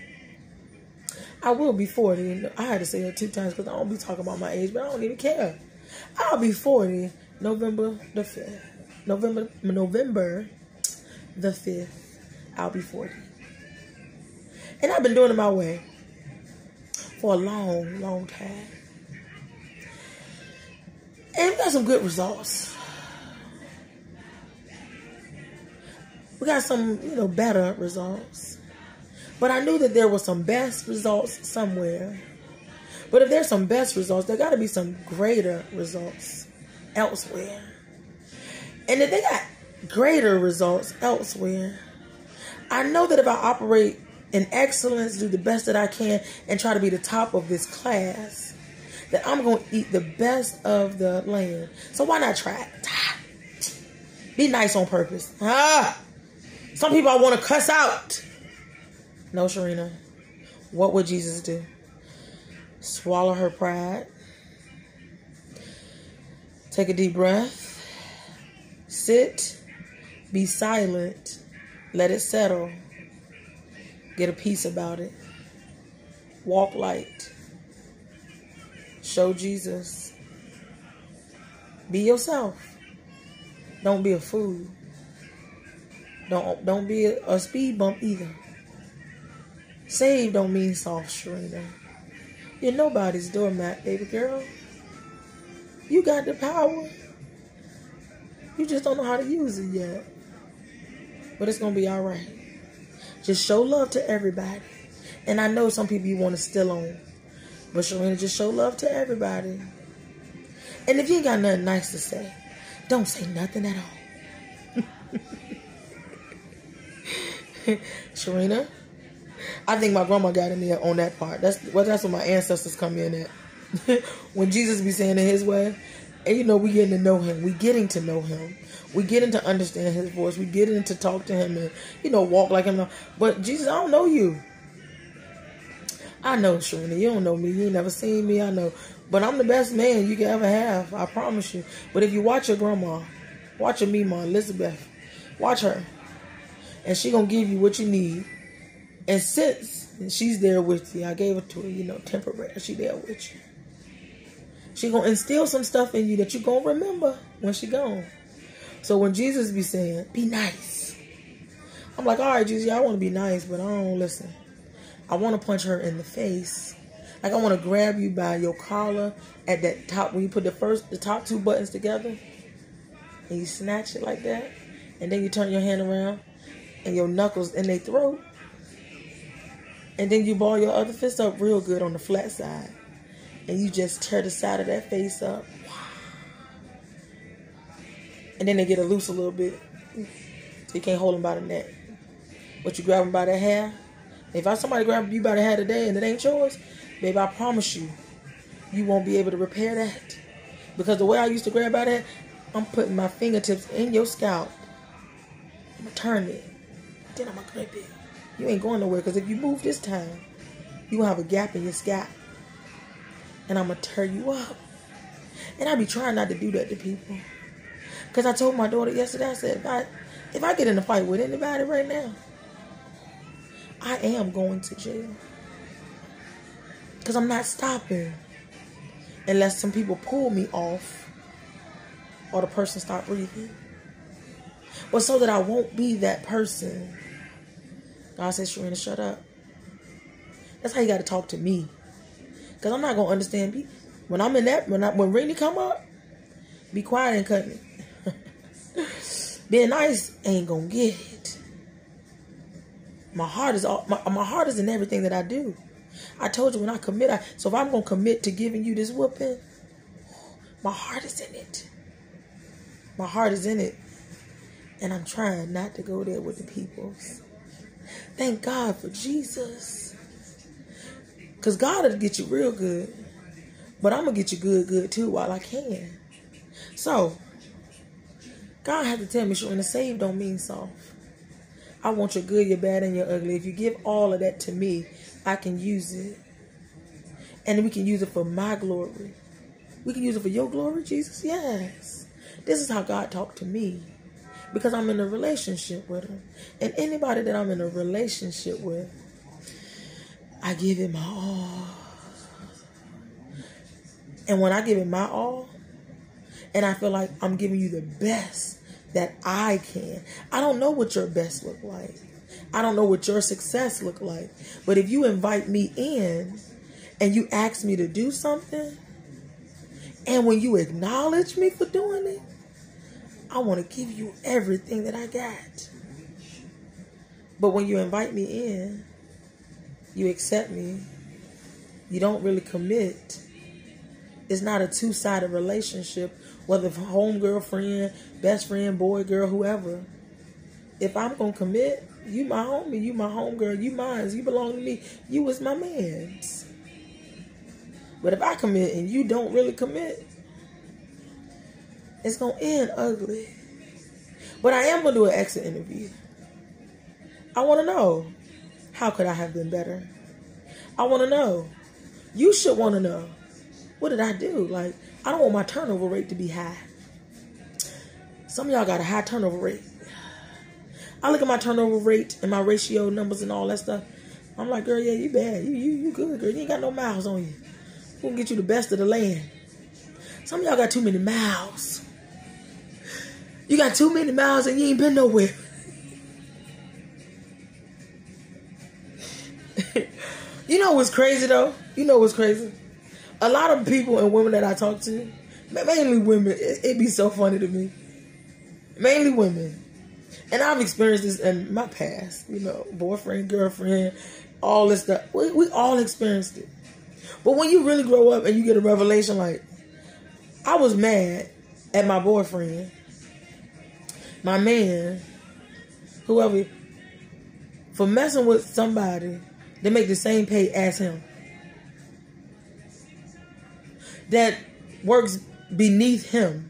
I will be forty. I had to say it two times because I don't be talking about my age, but I don't even care. I'll be forty November the fifth. November, November the fifth. I'll be forty. And I've been doing it my way for a long, long time. And we got some good results. We got some, you know, better results. But I knew that there were some best results somewhere. But if there's some best results, there got to be some greater results elsewhere. And if they got greater results elsewhere, I know that if I operate in excellence, do the best that I can, and try to be the top of this class, that I'm going to eat the best of the land. So why not try it? Be nice on purpose. Ah, some people I want to cuss out. No, Sharina. What would Jesus do? Swallow her pride. Take a deep breath. Sit. Be silent. Let it settle. Get a peace about it. Walk light. Show Jesus. Be yourself. Don't be a fool. Don't, don't be a, a speed bump either. Save don't mean soft, Sharina. You're nobody's doormat, baby girl. You got the power. You just don't know how to use it yet. But it's going to be all right. Just show love to everybody. And I know some people you want to steal on. But Sharina, just show love to everybody. And if you ain't got nothing nice to say, don't say nothing at all. Sharina, I think my grandma got in there on that part. That's well, that's what my ancestors come in at. When Jesus be saying it his way, and you know, we getting to know him. We getting to know him. We getting to understand his voice. We getting to talk to him and, you know, walk like him. But Jesus, I don't know you. I know, Sharina, you don't know me. You ain't never seen me. I know. But I'm the best man you can ever have. I promise you. But if you watch your grandma, watch your Mima, Elizabeth, watch her. And she going to give you what you need. And since she's there with you, I gave it to her, you know, temporary. She there with you. She going to instill some stuff in you that you going to remember when she gone. So when Jesus be saying, be nice. I'm like, all right, Jesus, I want to be nice, but I don't listen. I want to punch her in the face. Like I want to grab you by your collar at that top, when you put the first, the top two buttons together. And you snatch it like that. And then you turn your hand around and your knuckles in their throat. And then you ball your other fist up real good on the flat side. And you just tear the side of that face up. And then they get it loose a little bit. So you can't hold them by the neck. But you grab them by the hair. If I somebody grab you by the hair today and it ain't yours, baby, I promise you, you won't be able to repair that. Because the way I used to grab by that, I'm putting my fingertips in your scalp. I'm going to turn it. Then I'm going to grip it. You ain't going nowhere, because if you move this time, you going to have a gap in your scalp. And I'm going to tear you up. And I be trying not to do that to people. Because I told my daughter yesterday, I said, if I, if I get in a fight with anybody right now, I am going to jail. Because I'm not stopping. Unless some people pull me off or the person stop breathing. But so that I won't be that person. God says, Sharina, shut up. That's how you got to talk to me. Because I'm not going to understand people. When I'm in that, when I, when Rainy come up, be quiet and cut me. Being nice ain't going to get it. My heart is all, my, my heart is in everything that I do. I told you when I commit, I, so if I'm going to commit to giving you this whooping, my heart is in it. My heart is in it. And I'm trying not to go there with the peoples. Thank God for Jesus. Because God will get you real good. But I'm going to get you good, good too while I can. So, God had to tell me, Sharina, save don't mean soft. I want your good, your bad, and your ugly. If you give all of that to me, I can use it. And we can use it for my glory. We can use it for your glory, Jesus? Yes. This is how God talked to me. because I'm in a relationship with him. And anybody that I'm in a relationship with, I give it my all. And when I give it my all, and I feel like I'm giving you the best that I can, I don't know what your best look like. I don't know what your success look like. But if you invite me in and you ask me to do something, and when you acknowledge me for doing it, I want to give you everything that I got. But when you invite me in, you accept me, you don't really commit. It's not a two-sided relationship, whether home girlfriend, best friend, boy, girl, whoever. If I'm going to commit, you my homie, you my homegirl, you mine, you belong to me, you was my man's. But if I commit and you don't really commit, it's going to end ugly. But I am going to do an exit interview. I want to know, how could I have been better? I want to know. You should want to know. What did I do? Like, I don't want my turnover rate to be high. Some of y'all got a high turnover rate. I look at my turnover rate and my ratio numbers and all that stuff. I'm like, girl, yeah, you bad. You you, you good, girl. You ain't got no miles on you. We're going to get you the best of the land. Some of y'all got too many miles. You got too many miles and you ain't been nowhere. You know what's crazy, though? You know what's crazy? A lot of people and women that I talk to, mainly women, it, it be so funny to me. Mainly women. And I've experienced this in my past. You know, boyfriend, girlfriend, all this stuff. We, we all experienced it. But when you really grow up and you get a revelation like, I was mad at my boyfriend, my man, whoever, for messing with somebody that make the same pay as him, that works beneath him,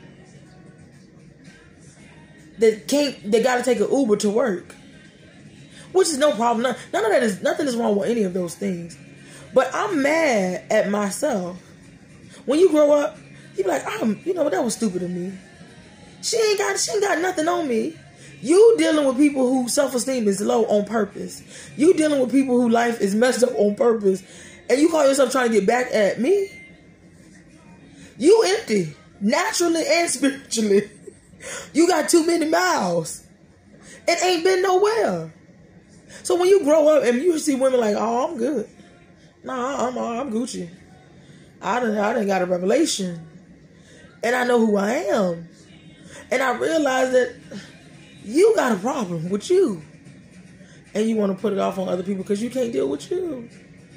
that can't, they got to take an Uber to work, which is no problem. None, none of that is, nothing is wrong with any of those things. But I'm mad at myself. When you grow up, you be like, I'm, you know, that was stupid of me. She ain't got, she ain't got nothing on me. You dealing with people whose self-esteem is low on purpose. You dealing with people whose life is messed up on purpose. And you call yourself trying to get back at me? You empty, naturally and spiritually. You got too many miles. It ain't been nowhere. So when you grow up and you see women like, oh, I'm good. Nah, I'm I'm Gucci. I done, I done got a revelation. And I know who I am. And I realize that you got a problem with you. And you want to put it off on other people because you can't deal with you.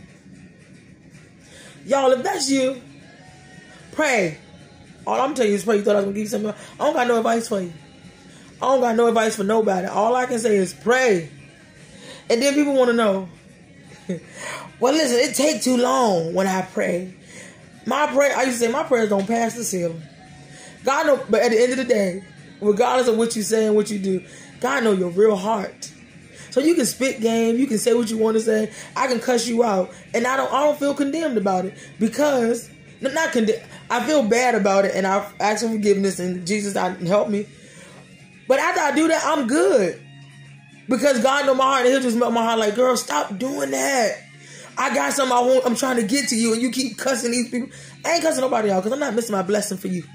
Y'all, if that's you, pray. All I'm telling you is pray. You thought I was going to give you something. I don't got no advice for you. I don't got no advice for nobody. All I can say is pray. And then people want to know, well, listen, it take too long when I pray. My prayer, I used to say, my prayers don't pass the ceiling. God know, but at the end of the day, regardless of what you say and what you do, God know your real heart. So you can spit game, you can say what you want to say. I can cuss you out, and I don't, I don't feel condemned about it because not condemned. I feel bad about it, and I ask for forgiveness, and Jesus, I help me. But after I do that, I'm good because God know my heart, and He'll just melt my heart. Like, girl, stop doing that. I got something I want. I'm trying to get to you, and you keep cussing these people. I ain't cussing nobody out because I'm not missing my blessing for you.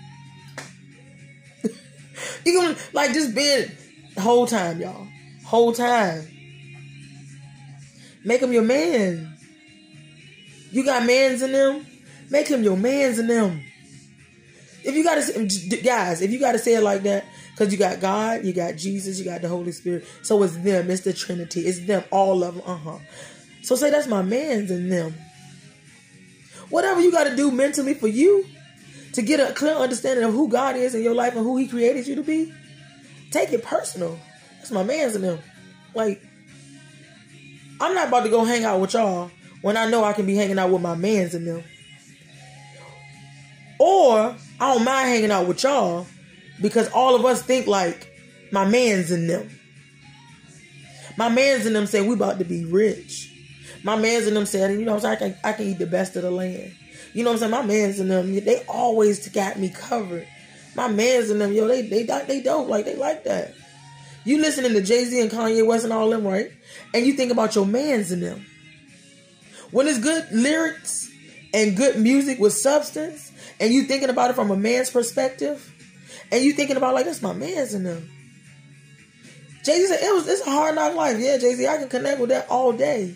You gonna like just being the whole time, y'all. Whole time. Make him your man. You got mans in them. Make him your mans in them. If you gotta, guys, if you gotta say it like that, because you got God, you got Jesus, you got the Holy Spirit. So it's them. It's the Trinity. It's them. All of them. Uh huh. So say that's my mans in them. Whatever you got to do mentally for you to get a clear understanding of who God is in your life and who He created you to be, take it personal. That's my mans in them. Like, I'm not about to go hang out with y'all when I know I can be hanging out with my mans in them. Or I don't mind hanging out with y'all because all of us think like my mans in them. My mans in them say we about to be rich. My mans in them said, you know what I'm saying, I can, I can eat the best of the land. You know what I'm saying? My mans in them, they always got me covered. My mans in them, yo, they they they dope. Like, they like that. You listening to Jay-Z and Kanye West and all them, right? And you think about your mans in them. When it's good lyrics and good music with substance, and you thinking about it from a man's perspective, and you thinking about, like, that's my mans in them. Jay-Z said, it was, it's a hard knock life. Yeah, Jay-Z, I can connect with that all day.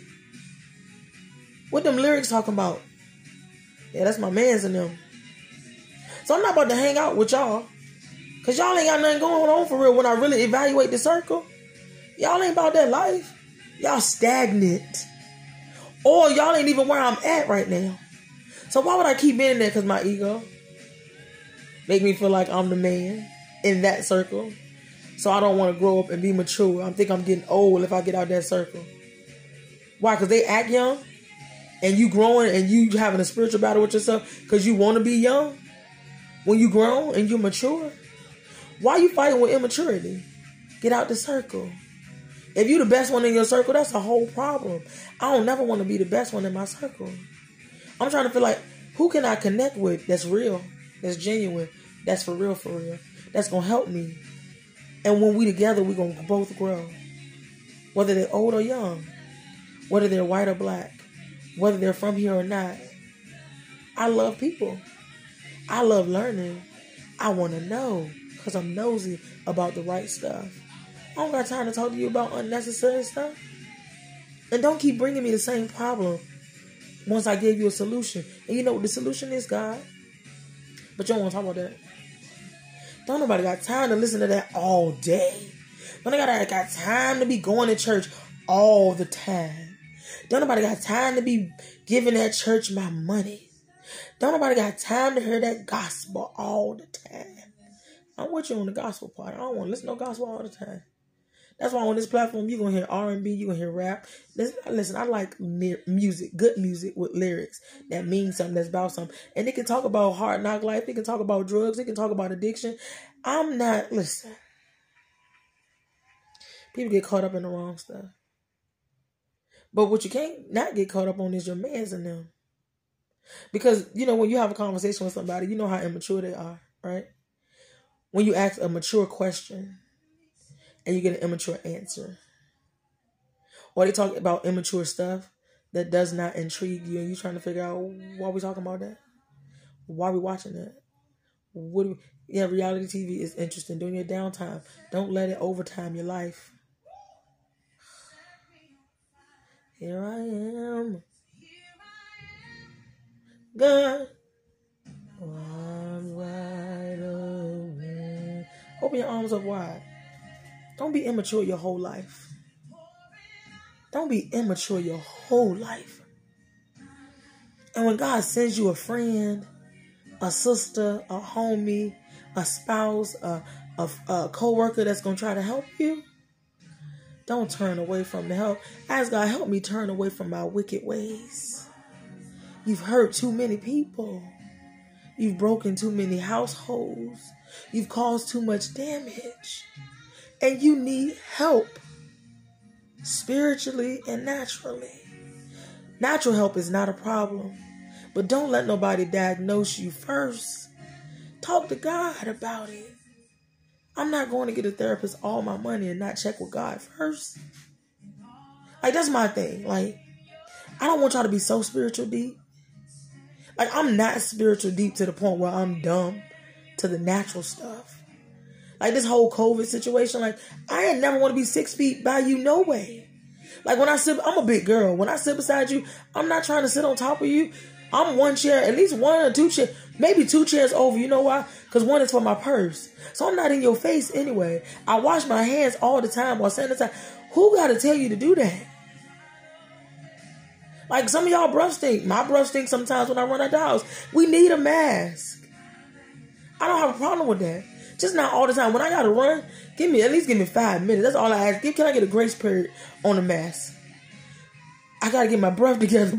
What them lyrics talking about? Yeah, that's my mans in them. So I'm not about to hang out with y'all. Because y'all ain't got nothing going on for real when I really evaluate the circle. Y'all ain't about that life. Y'all stagnant. Or y'all ain't even where I'm at right now. So why would I keep being there? Because my ego make me feel like I'm the man in that circle. So I don't want to grow up and be mature. I think I'm getting old if I get out that circle. Why? Because they act young. And you growing and you having a spiritual battle with yourself because you want to be young. When you grown and you mature. Why you fighting with immaturity? Get out the circle. If you the best one in your circle, that's a whole problem. I don't never want to be the best one in my circle. I'm trying to feel like, who can I connect with that's real, that's genuine, that's for real, for real, that's going to help me. And when we together, we're going to both grow. Whether they're old or young, whether they're white or black, whether they're from here or not. I love people. I love learning. I want to know because I'm nosy about the right stuff. I don't got time to talk to you about unnecessary stuff. And don't keep bringing me the same problem once I gave you a solution. And you know what the solution is, God? But you don't want to talk about that. Don't nobody got time to listen to that all day. Don't nobody got time to be going to church all the time. Don't nobody got time to be giving that church my money. Don't nobody got time to hear that gospel all the time. I'm with you on the gospel part. I don't want to listen to no gospel all the time. That's why on this platform, you're going to hear R and B, you're going to hear rap. Listen, listen, I like music, good music with lyrics that mean something, that's about something. And it can talk about hard knock life. It can talk about drugs. It can talk about addiction. I'm not, listen. People get caught up in the wrong stuff. But what you can't not get caught up on is your mans in them. Because, you know, when you have a conversation with somebody, you know how immature they are, right? When you ask a mature question and you get an immature answer. Or they talk about immature stuff that does not intrigue you and you're trying to figure out, why are we talking about that? Why are we watching that? What do we, yeah, reality T V is interesting. During your downtime, don't let it overtime your life. Here I am. God. Arms wide open. Open your arms up wide. Don't be immature your whole life. Don't be immature your whole life. And when God sends you a friend, a sister, a homie, a spouse, a, a, a co-worker that's going to try to help you, don't turn away from the help. Ask God, help me turn away from my wicked ways. You've hurt too many people. You've broken too many households. You've caused too much damage. And you need help. Spiritually and naturally. Natural help is not a problem. But don't let nobody diagnose you first. Talk to God about it. I'm not going to get a therapist all my money and not check with God first. Like, that's my thing. Like, I don't want y'all to be so spiritual deep. Like, I'm not spiritual deep to the point where I'm dumb to the natural stuff. Like, this whole COVID situation, like, I ain't never want to be six feet by you, no way. Like, when I sit, I'm a big girl. When I sit beside you, I'm not trying to sit on top of you. I'm one chair, at least one or two chairs, maybe two chairs over. You know why? Because one is for my purse. So I'm not in your face anyway. I wash my hands all the time while sanitize. Who got to tell you to do that? Like, some of y'all breath stink. My breath stinks sometimes when I run out the house. We need a mask. I don't have a problem with that. Just not all the time. When I got to run, give me, at least give me five minutes. That's all I ask. Can I get a grace period on the mask? I got to get my breath together.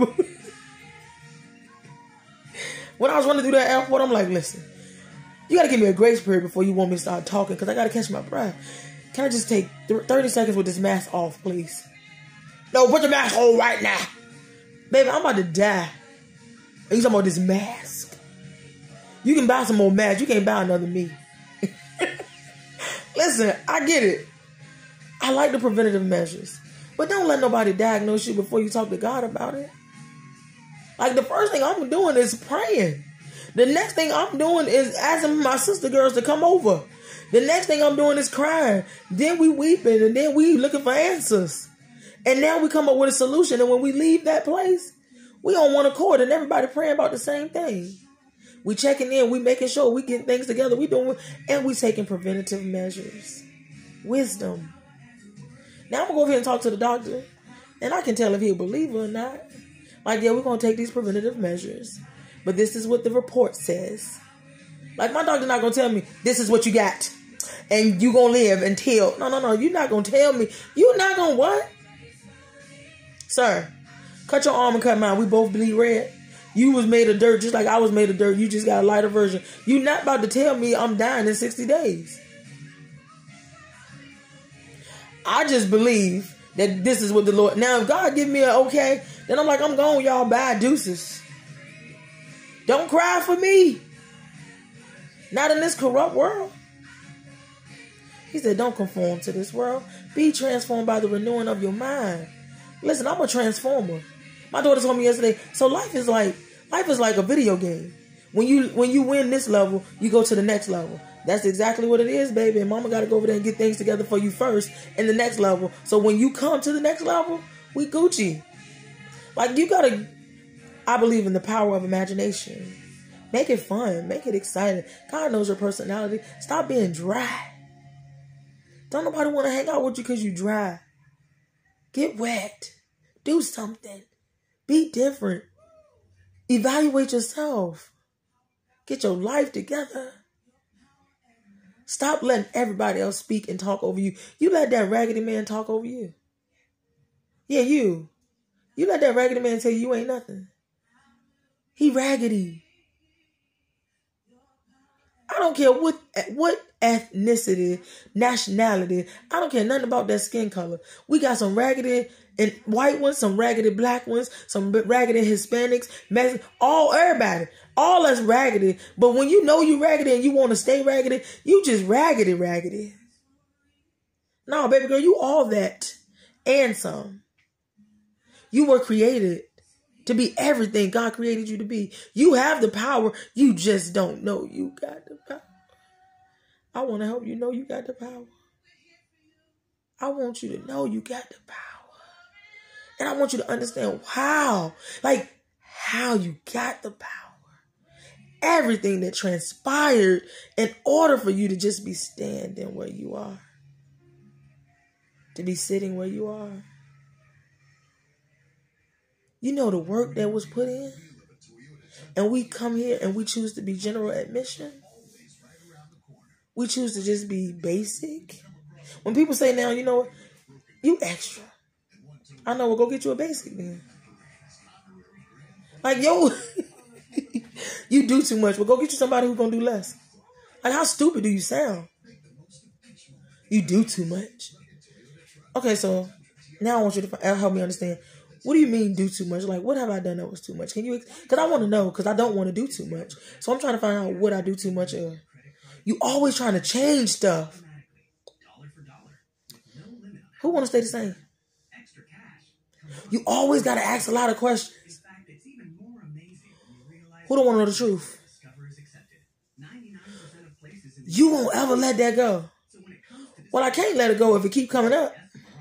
When I was running through that airport, I'm like, listen, you got to give me a grace period before you want me to start talking because I got to catch my breath. Can I just take thirty seconds with this mask off, please? No, put the mask on right now. Baby, I'm about to die. And you talking about this mask. You can buy some more masks. You can't buy another me. Listen, I get it. I like the preventative measures. But don't let nobody diagnose you before you talk to God about it. Like, the first thing I'm doing is praying. The next thing I'm doing is asking my sister girls to come over. The next thing I'm doing is crying. Then we weeping, and then we looking for answers. And now we come up with a solution. And when we leave that place, we on one accord, and everybody praying about the same thing. We checking in. We making sure we getting things together. We doing, and we taking preventative measures. Wisdom. Now I'm going to go over here and talk to the doctor. And I can tell if he'll believe it or not. Like, yeah, we're going to take these preventative measures. But this is what the report says. Like, my doctor not going to tell me, this is what you got. And you going to live until. No, no, no. You're not going to tell me. You're not going to what? Sir, cut your arm and cut mine. We both bleed red. You was made of dirt just like I was made of dirt. You just got a lighter version. You're not about to tell me I'm dying in sixty days. I just believe that this is what the Lord... Now, if God give me an okay, then I'm like, I'm gone, y'all. Bye, deuces. Don't cry for me. Not in this corrupt world. He said, don't conform to this world. Be transformed by the renewing of your mind. Listen, I'm a transformer. My daughter told me yesterday, so life is like life is like a video game. When you when you win this level, you go to the next level. That's exactly what it is, baby. And mama got to go over there and get things together for you first in the next level. So when you come to the next level, we Gucci. Like, you got to, I believe in the power of imagination. Make it fun. Make it exciting. God knows your personality. Stop being dry. Don't nobody want to hang out with you because you dry. Get wet. Do something. Be different. Evaluate yourself. Get your life together. Stop letting everybody else speak and talk over you. You let that raggedy man talk over you. Yeah, you. You let that raggedy man tell you you ain't nothing. He raggedy. I don't care what what ethnicity, nationality. I don't care nothing about that skin color. We got some raggedy and white ones, some raggedy black ones, some raggedy Hispanics, Mexicans, all everybody. All us raggedy. But when you know you raggedy and you want to stay raggedy, you just raggedy raggedy. No, baby girl, you all that and some. You were created to be everything God created you to be. You have the power. You just don't know you got the power. I want to help you know you got the power. I want you to know you got the power. And I want you to understand how, like how you got the power. Everything that transpired in order for you to just be standing where you are. To be sitting where you are. You know the work that was put in? And we come here and we choose to be general admission. We choose to just be basic. When people say now, you know what? You extra. I know, well, go get you a basic then. Like, yo, you do too much. Well, go get you somebody who's going to do less. Like, how stupid do you sound? You do too much. Okay, so now I want you to help me understand. What do you mean do too much? Like, what have I done that was too much? Can you, because I want to know, because I don't want to do too much. So I'm trying to find out what I do too much of. You always trying to change stuff. Who want to stay the same? You always got to ask a lot of questions. Who don't want to know the truth? You won't ever let that go. Well, I can't let it go if it keep coming up.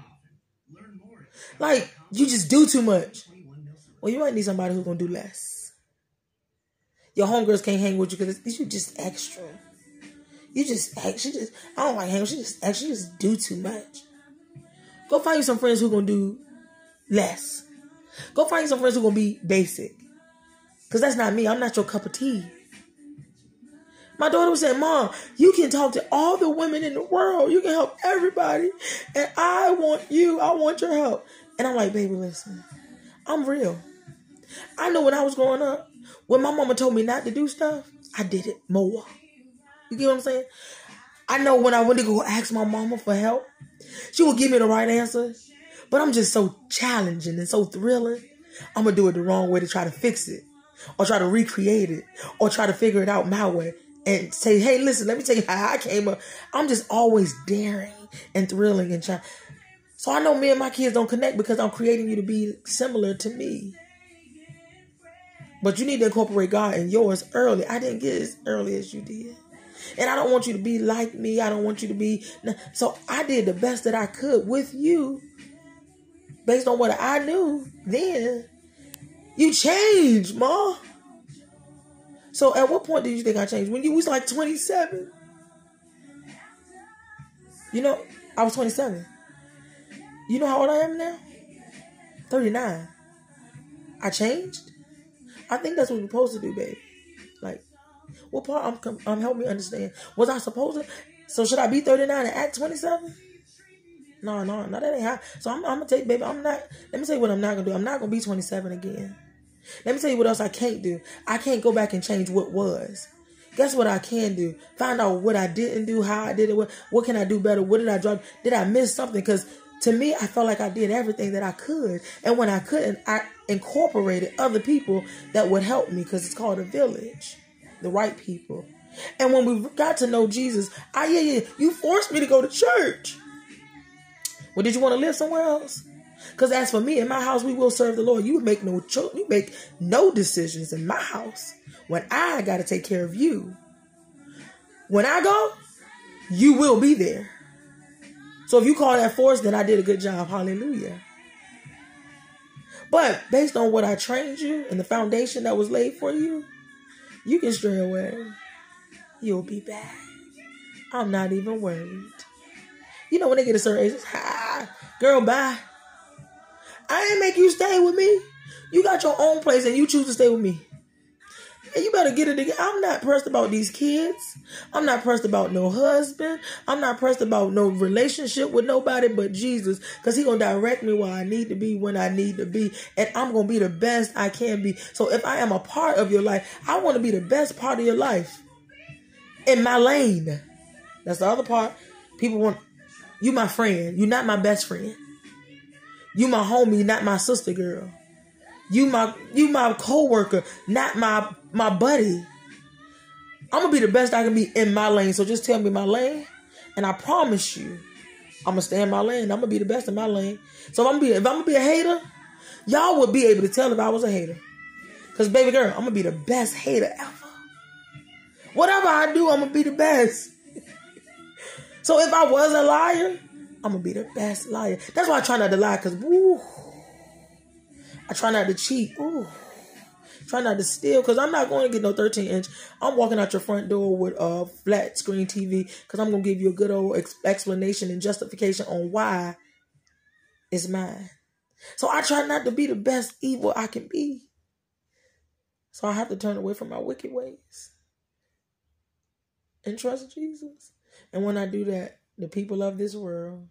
Like, you just do too much. Well, you might need somebody who's going to do less. Your homegirls can't hang with you because you just extra. You just extra. Just, I don't like hanging. She just extra. She just do too much. Go find you some friends who are going to do less. Go find you some friends who are going to be basic. Because that's not me. I'm not your cup of tea. My daughter was saying, Mom, you can talk to all the women in the world. You can help everybody. And I want you. I want your help. And I'm like, baby, listen. I'm real. I know when I was growing up, when my mama told me not to do stuff, I did it more. You get what I'm saying? I know when I went to go ask my mama for help, she would give me the right answer. But I'm just so challenging and so thrilling. I'm going to do it the wrong way to try to fix it. Or try to recreate it. Or try to figure it out my way. and say, hey, listen, let me tell you how I came up. I'm just always daring and thrilling and trying. So I know me and my kids don't connect because I'm creating you to be similar to me. But you need to incorporate God in yours early. I didn't get as early as you did. And I don't want you to be like me. I don't want you to be. So I did the best that I could with you based on what I knew then. You changed, Ma. So at what point did you think I changed? When you was like twenty-seven. You know, I was twenty-seven. You know how old I am now? thirty-nine. I changed? I think that's what we're supposed to do, baby. Like, what part? I'm, I'm help me understand. Was I supposed to? So should I be thirty-nine and act twenty-seven? No, no, no, that ain't how. So I'm, I'm going to tell you, baby, I'm not, let me tell you what I'm not going to do. I'm not going to be twenty-seven again. Let me tell you what else I can't do. I can't go back and change what was. Guess what I can do? Find out what I didn't do, how I did it. What, what can I do better? What did I drop? Did I miss something? Because to me, I felt like I did everything that I could. And when I couldn't, I incorporated other people that would help me, because it's called a village. The right people. And when we got to know Jesus, I, yeah, yeah, you forced me to go to church. Well, did you want to live somewhere else? Because as for me, in my house, we will serve the Lord. You make no cho- you make no decisions in my house when I got to take care of you. When I go, you will be there. So if you call that force, then I did a good job. Hallelujah. But based on what I trained you and the foundation that was laid for you, you can stray away. You'll be back. I'm not even worried. You know, when they get a certain age, ah, girl, bye. I ain't make you stay with me. You got your own place and you choose to stay with me. And you better get it together. I'm not pressed about these kids. I'm not pressed about no husband. I'm not pressed about no relationship with nobody but Jesus. Because He's going to direct me where I need to be when I need to be. And I'm going to be the best I can be. So if I am a part of your life, I want to be the best part of your life. In my lane. That's the other part. People want, you my friend. You're not my best friend. You my homie, not my sister girl. You my you my co-worker, not my my buddy. I'm gonna be the best I can be in my lane. So just tell me my lane, and I promise you, I'm gonna stay in my lane. I'm gonna be the best in my lane. So if I'm gonna be if I'm gonna be a hater, y'all would be able to tell if I was a hater. Cause baby girl, I'm gonna be the best hater ever. Whatever I do, I'm gonna be the best. So if I was a liar, I'm going to be the best liar. That's why I try not to lie, because, woo, I try not to cheat. Ooh, try not to steal, because I'm not going to get no thirteen inch. I'm walking out your front door with a flat screen T V, because I'm going to give you a good old ex- explanation and justification on why it's mine. So I try not to be the best evil I can be. So I have to turn away from my wicked ways and trust Jesus. And when I do that, the people of this world,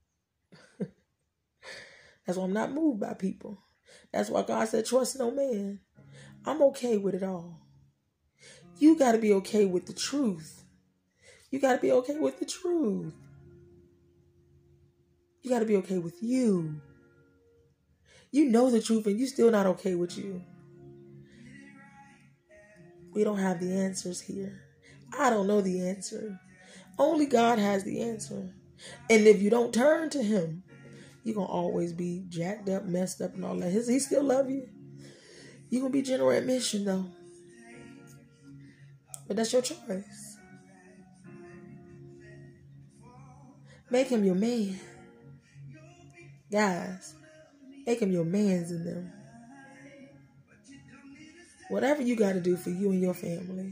that's why I'm not moved by people. That's why God said, trust no man. I'm okay with it all. You got to be okay with the truth. You got to be okay with the truth. You got to be okay with you. You know the truth and you still not okay with you. We don't have the answers here. I don't know the answer. Only God has the answer. And if you don't turn to Him, you're going to always be jacked up, messed up, and all that. He still love you. You're going to be general admission, though. But that's your choice. Make Him your man. Guys, make Him your mans in them. Whatever you got to do for you and your family.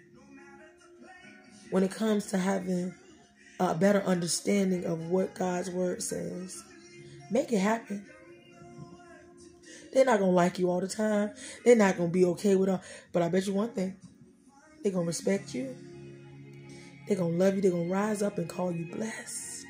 When it comes to having a better understanding of what God's word says, make it happen. They're not going to like you all the time. They're not going to be okay with it. But I bet you one thing. They're going to respect you. They're going to love you. They're going to rise up and call you blessed.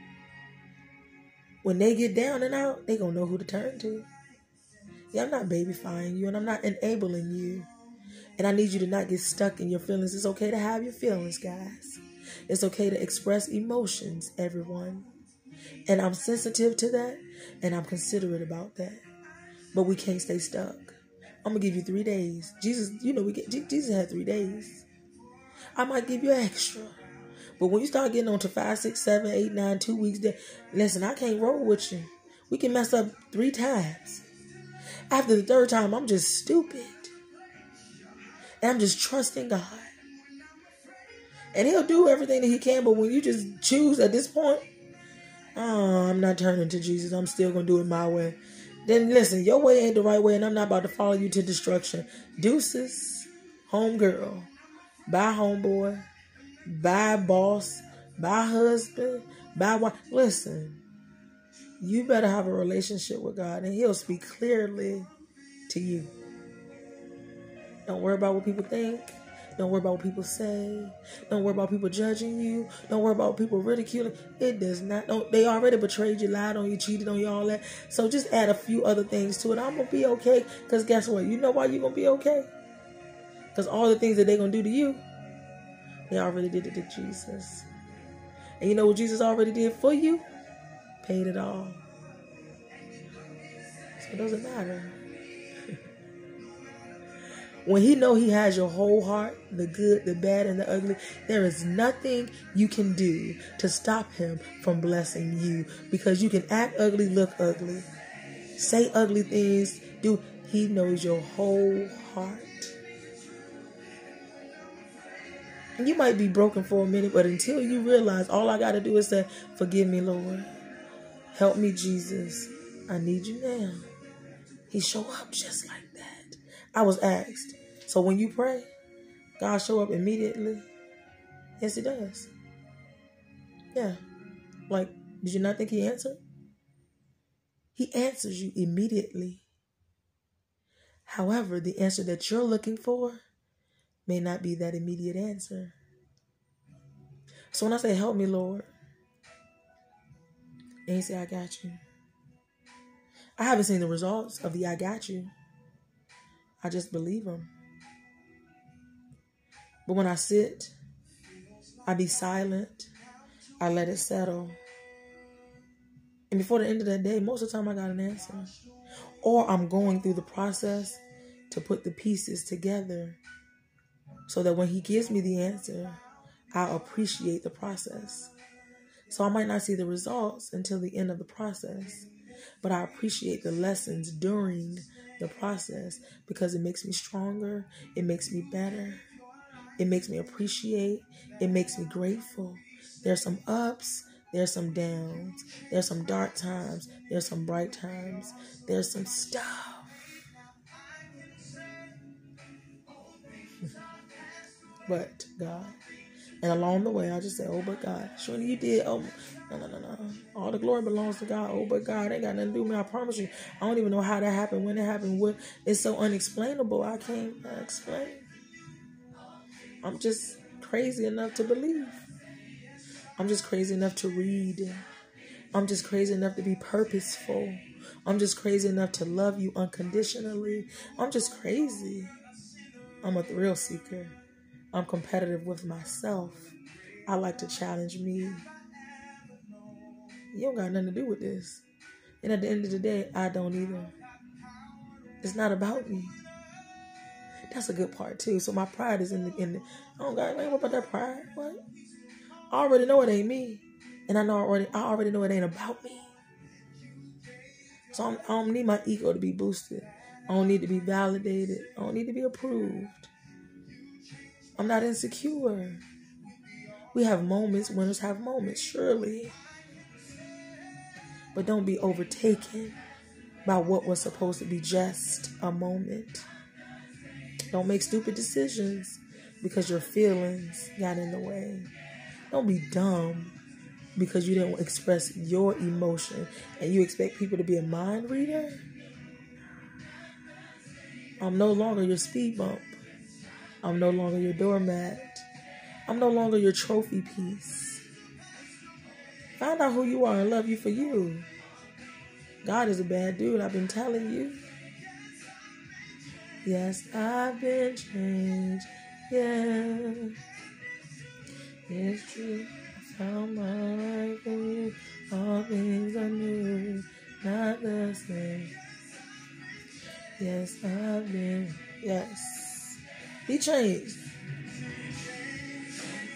When they get down and out, they're going to know who to turn to. Yeah, I'm not babyfying you and I'm not enabling you. And I need you to not get stuck in your feelings. It's okay to have your feelings, guys. It's okay to express emotions, everyone. And I'm sensitive to that and I'm considerate about that. But we can't stay stuck. I'm going to give you three days. Jesus, you know, we get, Jesus had three days. I might give you extra. But when you start getting on to five, six, seven, eight, nine, two weeks, there, listen, I can't roll with you. We can mess up three times. After the third time, I'm just stupid. And I'm just trusting God. And he'll do everything that he can, but when you just choose at this point, oh, I'm not turning to Jesus. I'm still going to do it my way. Then listen, your way ain't the right way, and I'm not about to follow you to destruction. Deuces, homegirl, bye homeboy, bye boss, bye husband, bye wife. Listen, you better have a relationship with God, and he'll speak clearly to you. Don't worry about what people think. Don't worry about what people say. Don't worry about people judging you. Don't worry about people ridiculing. It does not. Don't, they already betrayed you, lied on you, cheated on you, all that. So just add a few other things to it. I'm going to be okay. Because guess what? You know why you're going to be okay? Because all the things that they're going to do to you, they already did it to Jesus. And you know what Jesus already did for you? Paid it all. So it doesn't matter. When he know he has your whole heart, the good, the bad, and the ugly, there is nothing you can do to stop him from blessing you. Because you can act ugly, look ugly, say ugly things, do. He knows your whole heart. And you might be broken for a minute, but until you realize all I got to do is say, forgive me, Lord. Help me, Jesus. I need you now. He show up just like that. I was asked, so when you pray, God show up immediately? Yes, he does. Yeah. Like, did you not think he answered? He answers you immediately. However, the answer that you're looking for may not be that immediate answer. So when I say, help me, Lord, and he say, I got you. I haven't seen the results of the I got you. I just believe him. But when I sit, I be silent. I let it settle. And before the end of that day, most of the time I got an answer. Or I'm going through the process to put the pieces together so that when he gives me the answer, I'll appreciate the process. So I might not see the results until the end of the process, but I appreciate the lessons during the process because it makes me stronger. It makes me better. It makes me appreciate. It makes me grateful. There's some ups. There's some downs. There's some dark times. There's some bright times. There's some stuff. But God. And along the way, I just say, oh, but God. Surely you did. Oh, no, no, no, no. All the glory belongs to God. Oh, but God. Ain't got nothing to do with me. I promise you. I don't even know how that happened, when it happened. What? It's so unexplainable. I can't explain. I'm just crazy enough to believe. I'm just crazy enough to read. I'm just crazy enough to be purposeful. I'm just crazy enough to love you unconditionally. I'm just crazy. I'm a thrill seeker. I'm competitive with myself. I like to challenge me. You don't got nothing to do with this. And at the end of the day, I don't either. It's not about me. That's a good part too. So my pride is in the, in the I don't got, I ain't worried about that pride. What? I already know it ain't me. And I know already, I already know it ain't about me. So I'm, I don't need my ego to be boosted. I don't need to be validated. I don't need to be approved. I'm not insecure. We have moments. Winners have moments, surely. But don't be overtaken by what was supposed to be just a moment. Don't make stupid decisions because your feelings got in the way. Don't be dumb because you didn't express your emotion and you expect people to be a mind reader. I'm no longer your speed bump. I'm no longer your doormat. I'm no longer your trophy piece. Find out who you are and love you for you. God is a bad dude, I've been telling you. Yes, I've been changed. Yeah. It's true. I found my life in you. All things are new, not the same. Yes, I've been. Yes. Be changed.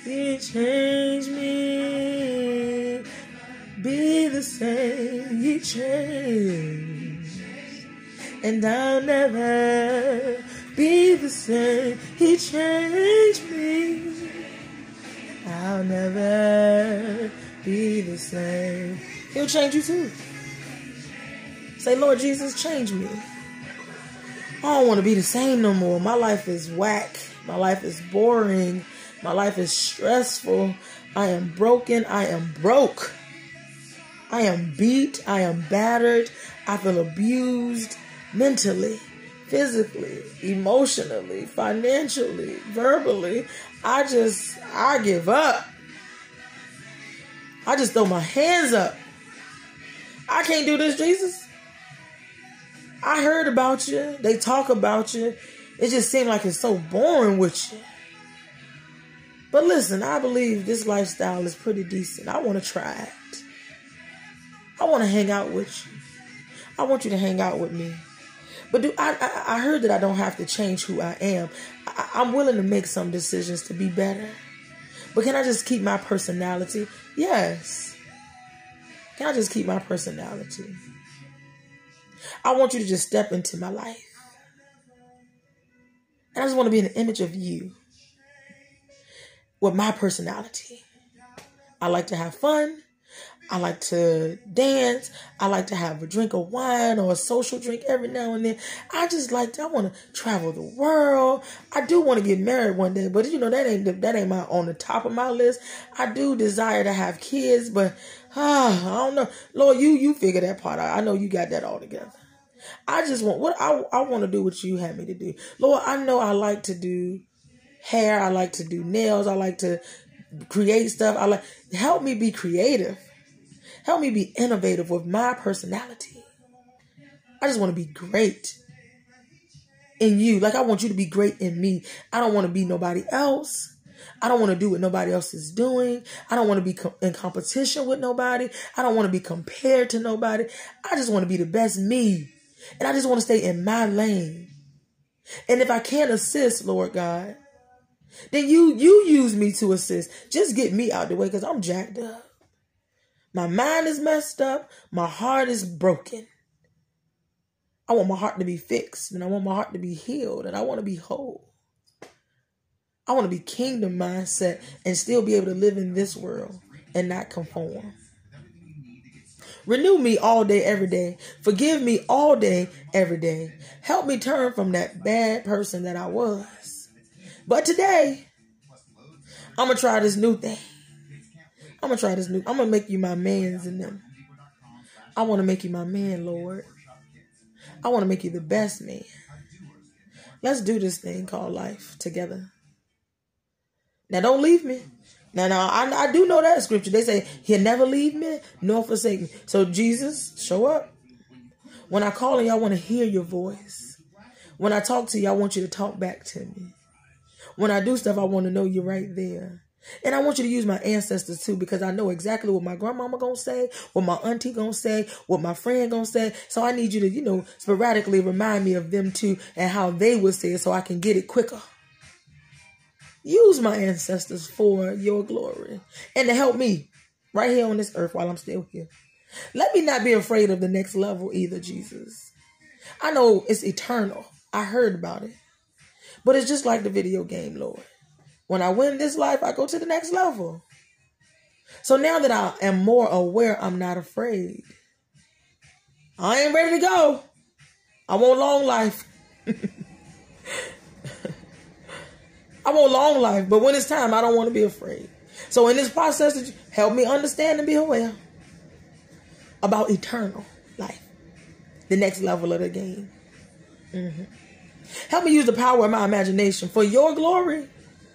He changed me. Be the same. He changed. And I'll never be the same. He changed me. I'll never be the same. He'll change you too. Say, Lord Jesus, change me. I don't want to be the same no more. My life is whack. My life is boring. My life is stressful. I am broken. I am broke. I am beat. I am battered. I feel abused mentally, physically, emotionally, financially, verbally. I just, I give up. I just throw my hands up. I can't do this, Jesus. I heard about you. They talk about you. It just seemed like it's so boring with you. But listen, I believe this lifestyle is pretty decent. I want to try it. I want to hang out with you. I want you to hang out with me. But do I, I, I heard that I don't have to change who I am. I, I'm willing to make some decisions to be better. But can I just keep my personality? Yes. Can I just keep my personality? I want you to just step into my life. And I just want to be in the image of you with my personality. I like to have fun. I like to dance. I like to have a drink of wine or a social drink every now and then. I just like to, I want to travel the world. I do want to get married one day, but you know, that ain't, that ain't my, on the top of my list. I do desire to have kids, but ah, I don't know. Lord, you, you figure that part out. I know you got that all together. I just want, what I, I want to do what you had me to do. Lord, I know I like to do hair. I like to do nails. I like to create stuff. I like, help me be creative. Help me be innovative with my personality. I just want to be great in you. Like I want you to be great in me. I don't want to be nobody else. I don't want to do what nobody else is doing. I don't want to be co- in competition with nobody. I don't want to be compared to nobody. I just want to be the best me. And I just want to stay in my lane. And if I can't assist, Lord God, then you, you use me to assist. Just get me out the way because I'm jacked up. My mind is messed up. My heart is broken. I want my heart to be fixed. And I want my heart to be healed. And I want to be whole. I want to be kingdom mindset and still be able to live in this world and not conform. Renew me all day, every day. Forgive me all day, every day. Help me turn from that bad person that I was. But today, I'm going to try this new thing. I'm going to try this new. I'm going to make you my mans in them. I want to make you my man, Lord. I want to make you the best man. Let's do this thing called life together. Now, don't leave me. Now, now I, I do know that scripture. They say he'll never leave me nor forsake me. So, Jesus, show up. When I call on you, I want to hear your voice. When I talk to you, I want you to talk back to me. When I do stuff, I want to know you're right there. And I want you to use my ancestors too, because I know exactly what my grandmama gonna say, what my auntie gonna say, what my friend gonna say. So I need you to, you know, sporadically remind me of them too and how they would say it so I can get it quicker. Use my ancestors for your glory and to help me right here on this earth while I'm still here. Let me not be afraid of the next level either, Jesus. I know it's eternal. I heard about it. But it's just like the video game, Lord. When I win this life, I go to the next level. So now that I am more aware, I'm not afraid. I ain't ready to go. I want long life. I want long life, but when it's time, I don't want to be afraid. So in this process, help me understand and be aware about eternal life, the next level of the game. Mm-hmm. Help me use the power of my imagination for your glory.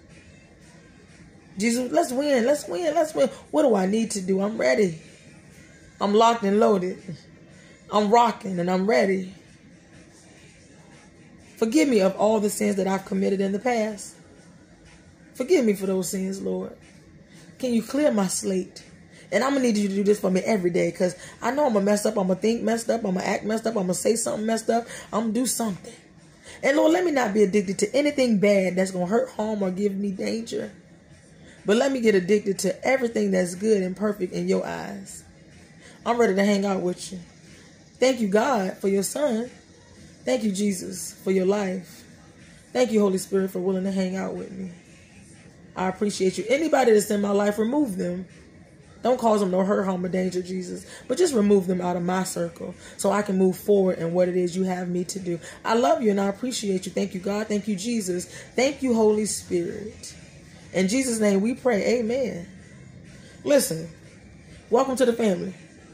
Jesus, let's win, let's win, let's win. What do I need to do? I'm ready. I'm locked and loaded. I'm rocking and I'm ready. Forgive me of all the sins that I've committed in the past. Forgive me for those sins, Lord. Can you clear my slate? And I'm going to need you to do this for me every day because I know I'm going to mess up. I'm going to think messed up. I'm going to act messed up. I'm going to say something messed up. I'm going to do something. And Lord, let me not be addicted to anything bad that's going to hurt, harm, or give me danger. But let me get addicted to everything that's good and perfect in your eyes. I'm ready to hang out with you. Thank you, God, for your son. Thank you, Jesus, for your life. Thank you, Holy Spirit, for willing to hang out with me. I appreciate you. Anybody that's in my life, remove them. Don't cause them no hurt, harm, or danger, Jesus. But just remove them out of my circle so I can move forward in what it is you have me to do. I love you and I appreciate you. Thank you, God. Thank you, Jesus. Thank you, Holy Spirit. In Jesus' name we pray. Amen. Listen, welcome to the family.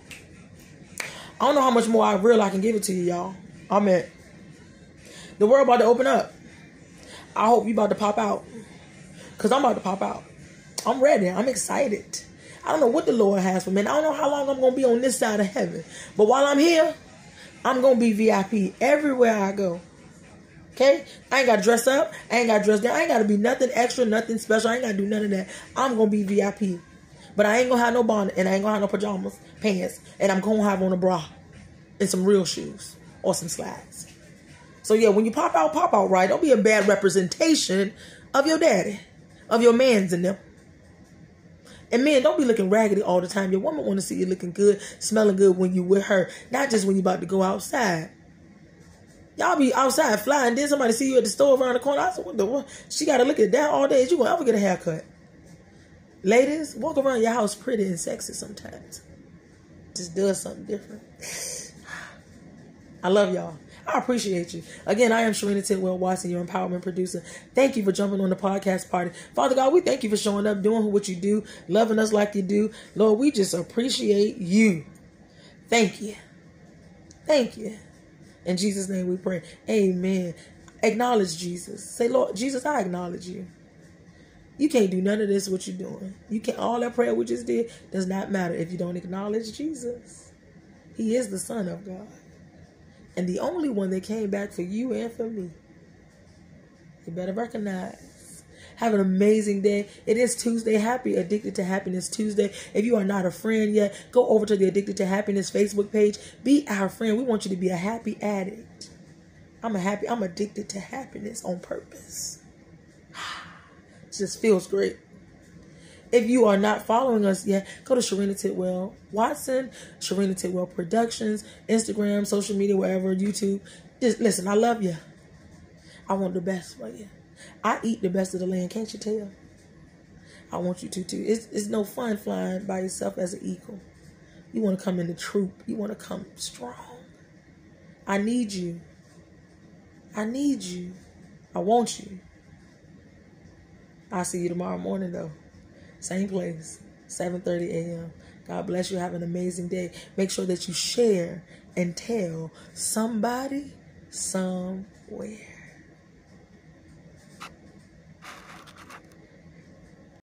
I don't know how much more I real I can give it to you, y'all. I mean, the world about to open up. I hope you about to pop out. Because I'm about to pop out. I'm ready. I'm excited. I don't know what the Lord has for me. And I don't know how long I'm going to be on this side of heaven. But while I'm here, I'm going to be V I P everywhere I go. Okay? I ain't got to dress up. I ain't got to dress down. I ain't got to be nothing extra, nothing special. I ain't got to do none of that. I'm going to be V I P. But I ain't going to have no bonnet. And I ain't going to have no pajamas, pants. And I'm going to have on a bra. And some real shoes. Or some slides. So yeah, when you pop out, pop out right. Don't be a bad representation of your daddy. Of your mans and them. And men, don't be looking raggedy all the time. Your woman want to see you looking good, smelling good when you with her. Not just when you about to go outside. Y'all be outside flying. Then somebody see you at the store around the corner. I said, what the what? She got to look at that all day. Is you going to ever get a haircut? Ladies, walk around your house pretty and sexy sometimes. Just does something different. I love y'all. I appreciate you. Again, I am Sharina Tidwell Watson, your empowerment producer. Thank you for jumping on the podcast party. Father God, we thank you for showing up, doing what you do, loving us like you do. Lord, we just appreciate you. Thank you. Thank you. In Jesus' name we pray. Amen. Acknowledge Jesus. Say, Lord, Jesus, I acknowledge you. You can't do none of this what you're doing. You can't. All that prayer we just did does not matter if you don't acknowledge Jesus. He is the Son of God. And the only one that came back for you and for me. You better recognize. Have an amazing day. It is Tuesday. Happy Addicted to Happiness Tuesday. If you are not a friend yet, go over to the Addicted to Happiness Facebook page. Be our friend. We want you to be a happy addict. I'm a happy. I'm addicted to happiness on purpose. It just feels great. If you are not following us yet, go to Sharina Tidwell Watson, Sharina Tidwell Productions, Instagram, social media, wherever, YouTube. Just listen, I love you. I want the best for you. I eat the best of the land. Can't you tell? I want you to too. It's, it's no fun flying by yourself as an eagle. You want to come in the troop. You want to come strong. I need you. I need you. I want you. I'll see you tomorrow morning though. Same place, seven thirty a m God bless you. Have an amazing day. Make sure that you share and tell somebody somewhere.